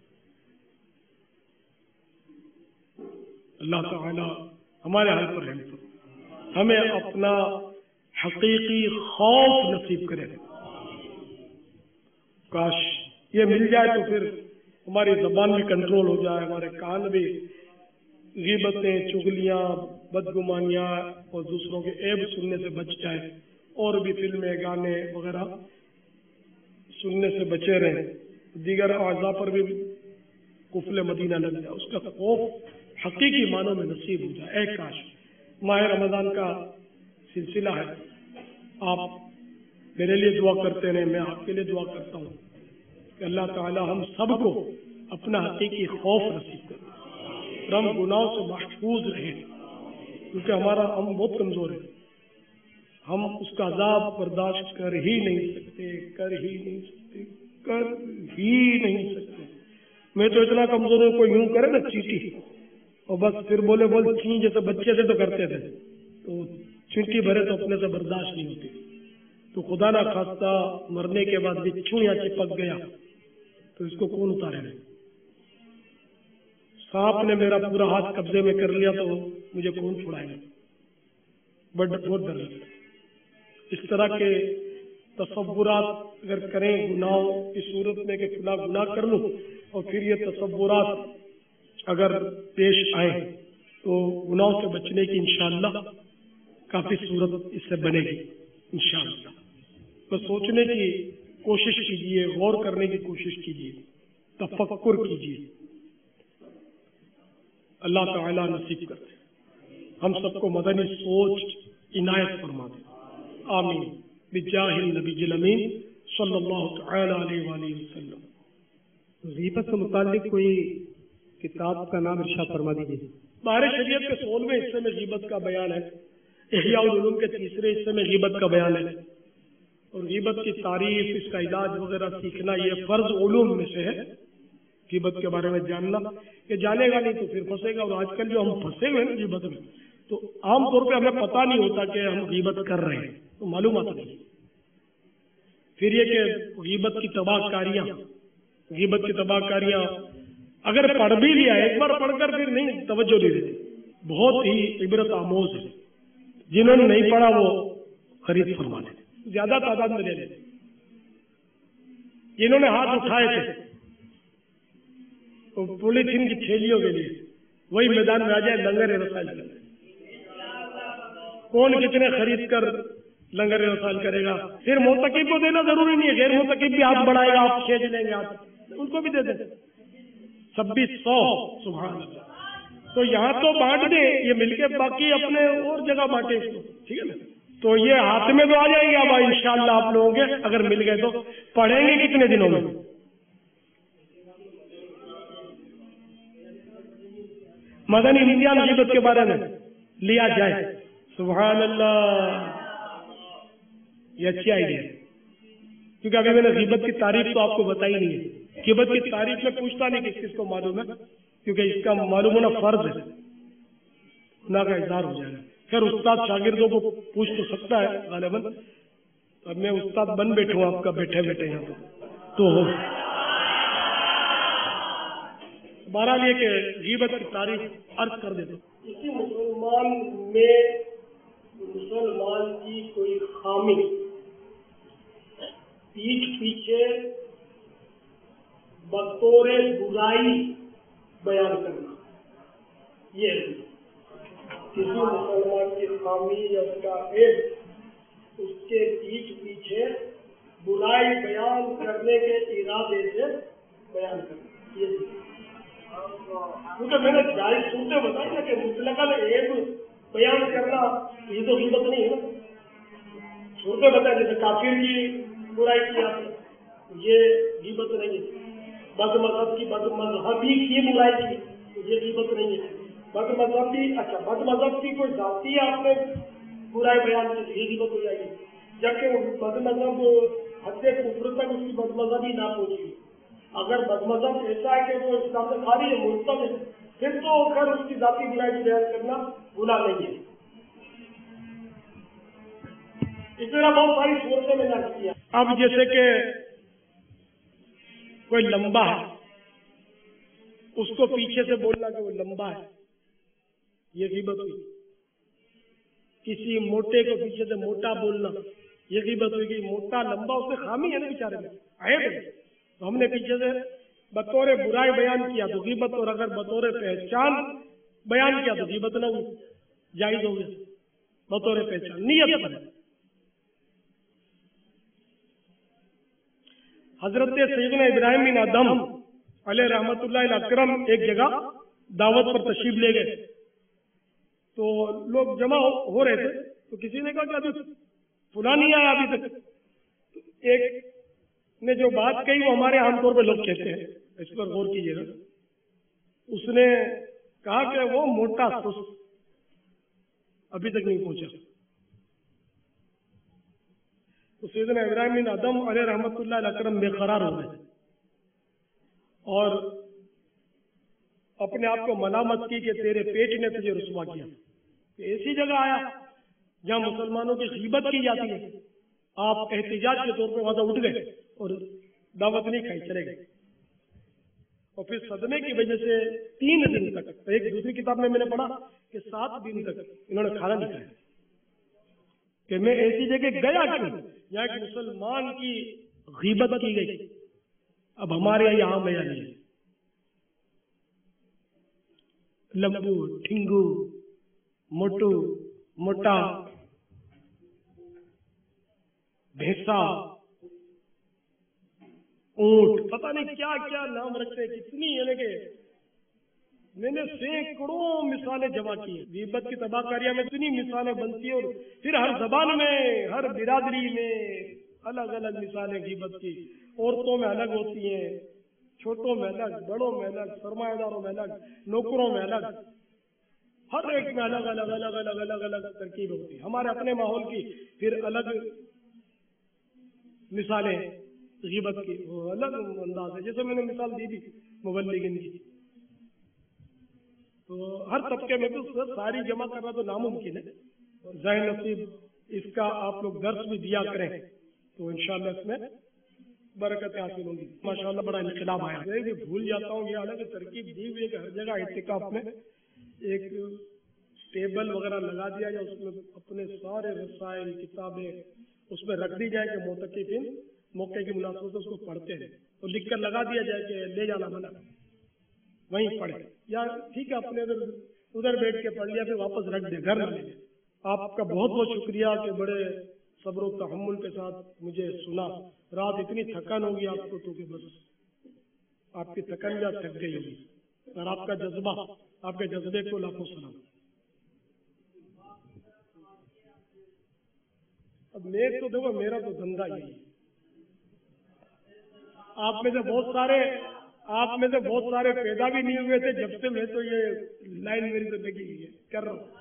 اللہ تعالی ہمارے حال پر رحم فرمائے. ہمیں اپنا حقیقی خوف نصیب کرے. کاش یہ مل جائے تو پھر ہماری زبان بھی کنٹرول ہو جائے, ہمارے کان بھی غیبتیں, چغلیاں, بدگمانیاں اور دوسروں کے عیب سننے سے بچ جائے, اور بھی فلمیں, گانے وغیرہ سننے سے بچے رہیں, دیگر اعضاء پر بھی قفل مدینہ لگ جائے, اس کا خوف حقیقی معنوں میں نصیب ہو جائے. اے کاش. ماہ رمضان کا سلسلہ ہے, آپ میرے لیے دعا کرتے رہیں, میں آپ کے لیے دعا کرتا ہوں کہ اللہ تعالی ہم سب کو اپنا حقیقی خوف نصیب کرے, ہم گناہوں سے محفوظ رہیں, کیونکہ ہم بہت کمزور ہیں. ہم اس کا عذاب برداشت کر ہی نہیں سکتے. میں تو اتنا کمزور ہوں, کوئی یوں کرے نا چیٹی اور بس پھر بول چین جیسے بچے سے تو کرتے تھے, تو چینٹی بھرے تو اپنے سے برداشت نہیں ہوتی. تو خدا نہ خواستہ مرنے کے بعد بھی چویا چپک گیا تو اس کو کون اتارے گا. سانپ نے میرا پورا ہاتھ قبضے میں کر لیا تو مجھے کون چھڑائے گا. بہت ڈر لگتا. اس طرح کے تصورات اگر کریں گناہوں کی صورت میں کہ فلاں گناہ کر لوں, اور پھر یہ تصورات اگر پیش آئیں تو گناہوں سے بچنے کی انشاءاللہ کافی صورت اس سے بنے گی انشاءاللہ. بس سوچنے کی کوشش کیجیے, غور کرنے کی کوشش کیجیے, تفکر کیجیے. اللہ تعالی نصیب کرے ہم سب کو مدنی سوچ عنایت فرما دے. آمین بجاہ النبی الامین صلی اللہ تعالی علیہ وآلہ وسلم. غیبت سے متعلق کوئی کتاب کا نام ارشاد فرما دیجیے. بحر شریعت کے 16ویں حصے میں غیبت کا بیان ہے, احیاء العلوم کے 3رے حصے میں غیبت کا بیان ہے, اور غیبت کی تعریف, اس کا علاج وغیرہ سیکھنا یہ فرض علوم میں سے ہے. غیبت کے بارے میں جاننا, یہ جانے گا نہیں تو پھر پھنسے گا. اور آج کل جو ہم پھنسے ہوئے ہیں نا غیبت میں, تو عام طور پہ ہمیں پتہ نہیں ہوتا کہ ہم غیبت کر رہے ہیں, تو معلومات نہیں. پھر یہ کہ غیبت کی تباہ کاریاں اگر پڑھ بھی لیا, ایک بار پڑھ کر پھر نہیں توجہ نہیں دیتے, بہت ہی عبرت آموز ہے. جنہوں نے نہیں پڑھا وہ خرید فرما لیں, زیادہ تعداد میں لے لیں. جنہوں نے ہاتھ اٹھائے تھے پولیتھین کی تھیلیوں کے لیے, وہی میدان میں آ جائے لنگر رسائل کریں. کون کتنے خرید کر لنگر رسائل کرے گا. پھر موتقب کو دینا ضروری نہیں ہے, غیر موتقب بھی ہاتھ بڑھائے گا, آپ کھینچ لیں گے ہاتھ, ان کو بھی دے دیں. 2600 سبحان اللہ. تو یہاں تو بانٹ دیں, یہ مل کے باقی اپنے اور جگہ بانٹے اس کو, ٹھیک ہے نا. تو یہ ہاتھ میں تو آ جائیں گے اب انشاءاللہ آپ لوگوں کے, اگر مل گئے تو. پڑھیں گے کتنے دنوں میں؟ مدنی امتحان غیبت کے بارے میں لیا جائے. سبحان اللہ, یہ اچھی آئیڈیا ہے, کیونکہ ابھی میں نے غیبت کی تعریف تو آپ کو بتائی نہیں ہے. غیبت کی تعریف میں پوچھتا نہیں کس کو معلوم ہے, کیونکہ اس کا معلوم ہونا فرض ہے, گناہ کا اظہار ہو جائے گا. خیر استاد شاگردوں کو پوچھ تو سکتا ہے غالباً, اب میں استاد بن بیٹھوں آپ کا بیٹھے یہاں تو ہو. بہرحال یہ کہ غیبت کی تعریف عرض کر دیتا ہوں. کسی مسلمان کی کوئی خامی پیٹھ پیچھے بطور برائی بیان کرنا, یہ ہے. کسی مسلمان کی خامی یا اس کا عیب اس کے پیٹھ پیچھے برائی بیان کرنے کے ارادے سے بیان کرنا, یہ کیونکہ میں نے جائز صورتیں بتائی نا کہ مطلقاً عیب بیان کرنا یہ تو غیبت نہیں ہے نا. صورتیں بتائیں جیسے کافر کی برائی کی آپ نے, یہ غیبت نہیں ہے. بد مذہب کی بد مذہبی کی برائی کی, یہ غیبت نہیں ہے. بد مذہبی, اچھا بد مذہب کی کوئی ذاتی آپ نے برائی بیان کی, یہ غیبت ہو جائے گی. جبکہ بد مذہب حد کفر تک اس کی بد مذہبی نہ پہنچی. اگر بد مذہب ایسا ہے کہ وہ اسلام سے خالی ہے, مرتد ہے, پھر تو اگر اس کی ذاتی برائی بیان کرنا گناہ نہیں ہے. اس طرح بہت ساری صورتیں میں نے کیا. اب جیسے کہ کوئی لمبا ہے، اس کو پیچھے سے بولنا کہ وہ لمبا ہے، یہ غیبت ہوئی. کسی موٹے کو پیچھے سے موٹا بولنا، یہ غیبت ہوئی. کہ موٹا لمبا اس میں خامی ہے نا بیچارے میں، عیب ہے، تو ہم نے پیچھے سے بطور برائی بیان کیا تو غیبت، اور اگر بطور پہچان بیان کیا تو غیبت نہ ہوئی، جائز ہو گیا. بطور پہچان نیت پر ہے. حضرت سیدنا ابراہیم بن آدم علیہ رحمت اللہ اکرم ایک جگہ دعوت پر تشریف لے گئے، تو لوگ جمع ہو رہے تھے، تو کسی نے کہا کہ ابھی فلاں نہیں آیا ابھی تک. ایک نے جو بات کہی وہ ہمارے عام طور پہ لوگ کہتے ہیں، اس پر غور کیجیے گا. اس نے کہا کہ وہ موٹا سست ابھی تک نہیں پہنچا. تو سیدنا ابراہیم بن آدم علیہ رحمت اللہ اکرم بے قرار ہو گئے اور اپنے آپ کو ملامت کی کہ تیرے پیٹ نے تجھے رسوا کیا. ایسی جگہ آیا جہاں مسلمانوں کی غیبت کی جاتی ہے، آپ احتجاج کے طور پہ وہاں سے اٹھ گئے اور دعوت نہیں کھائی، چلے گئے. اور پھر صدمے کی وجہ سے 3 دن تک، ایک دوسری کتاب میں نے پڑھا کہ 7 دن تک انہوں نے کھانا نہیں کھایا. کہ میں ایسی جگہ گیا کیوں جہاں ایک مسلمان کی غیبت کی گئی. اب ہمارے یہاں بیان نہیں ہے. لمبو، ٹھنگو، موٹو، موٹا، بھینسا، اونٹ، پتہ نہیں کیا کیا نام رکھتے ہیں. کتنی یعنی کہ میں نے سینکڑوں مثالیں جمع کی ہیں. غیبت کی تباہ کاریاں میں اتنی مثالیں بنتی ہیں، اور پھر ہر زبان میں، ہر برادری میں الگ الگ مثالیں غیبت کی. عورتوں میں الگ ہوتی ہیں، چھوٹوں میں الگ، بڑوں میں الگ، سرمایہ داروں میں الگ، نوکروں میں الگ، ہر ایک میں الگ الگ الگ الگ الگ الگ ترکیب ہوتی ہے. ہمارے اپنے ماحول کی پھر الگ مثالیں غیبت کی، وہ الگ انداز ہے. جیسے میں نے مثال دی تھی مبلغین کی، تو ہر طبقے میں تو ساری جمع کرنا تو ناممکن ہے. ظاہر نصیب اس کا آپ لوگ درس بھی دیا کریں تو انشاءاللہ اس میں برکتیں حاصل ہوں گی. ماشاءاللہ بڑا انقلاب آیا. میں بھی بھول جاتا ہوں، یہ الگ ترکیب دی ہوئی ہے کہ ہر جگہ اعتکاف میں ایک ٹیبل وغیرہ لگا دیا جائے، اس میں اپنے سارے رسائل کتابیں اس میں رکھ دی جائے کہ معتکفین موقع کی مناسبت سے اس کو پڑھتے ہیں، تو لکھ کر لگا دیا جائے کہ لے جانا منع، وہیں پڑھے. یا ٹھیک ہے اپنے ادھر بیٹھ کے پڑھ لیا پھر واپس رکھ دے، گھر نہ لے. آپ کا بہت بہت شکریہ کہ بڑے صبر و تحمل کے ساتھ مجھے سنا. رات اتنی تھکن ہوگی آپ کو تو کہ بس آپ کی تھکن یا تھک گئی ہوگی، اور آپ کا جذبہ، آپ کے جذبے کو لاکھوں سلام. اب میں تو دیکھو میرا تو دھندا ہی ہے. آپ میں سے بہت سارے پیدا بھی نہیں ہوئے تھے جب سے میں تو یہ لائن میری زندگی کی ہے کر رہا ہوں.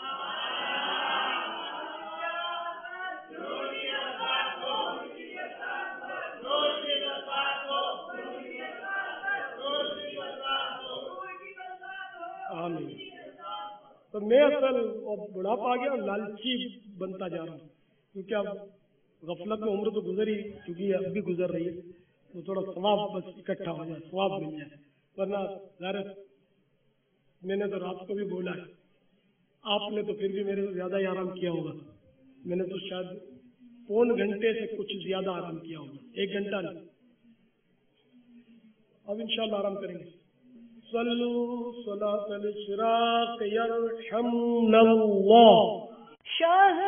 آمین. تو میں اصل بڑھاپا آ گیا لالچی بنتا جا رہا ہوں، کیونکہ اب غفلت میں عمر تو گزر ہی چکی ہے، اب بھی گزر رہی ہے، تو تھوڑا ثواب بس اکٹھا ہو جائے، ثواب مل جائے. ورنہ ظاہر میں نے تو رات کو بھی بولا ہے، آپ نے تو پھر بھی میرے سے زیادہ ہی آرام کیا ہوگا. میں نے تو شاید 1 گھنٹے سے کچھ زیادہ آرام کیا ہوگا، 1 گھنٹہ نہیں. اب انشاءاللہ آرام کریں گے. صلو صلاۃ الاشراق یرحمنا اللہ. شاہ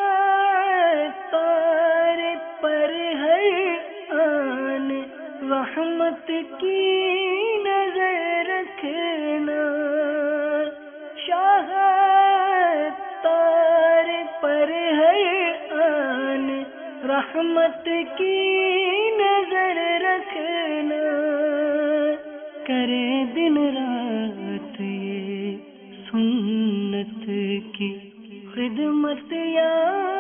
تار پر ہر آن رحمت کی نظر رکھنا. شاہ تار پر ہر آن رحمت کی نظر رکھنا. کرے دن رات یہ سنت کی خدمت یا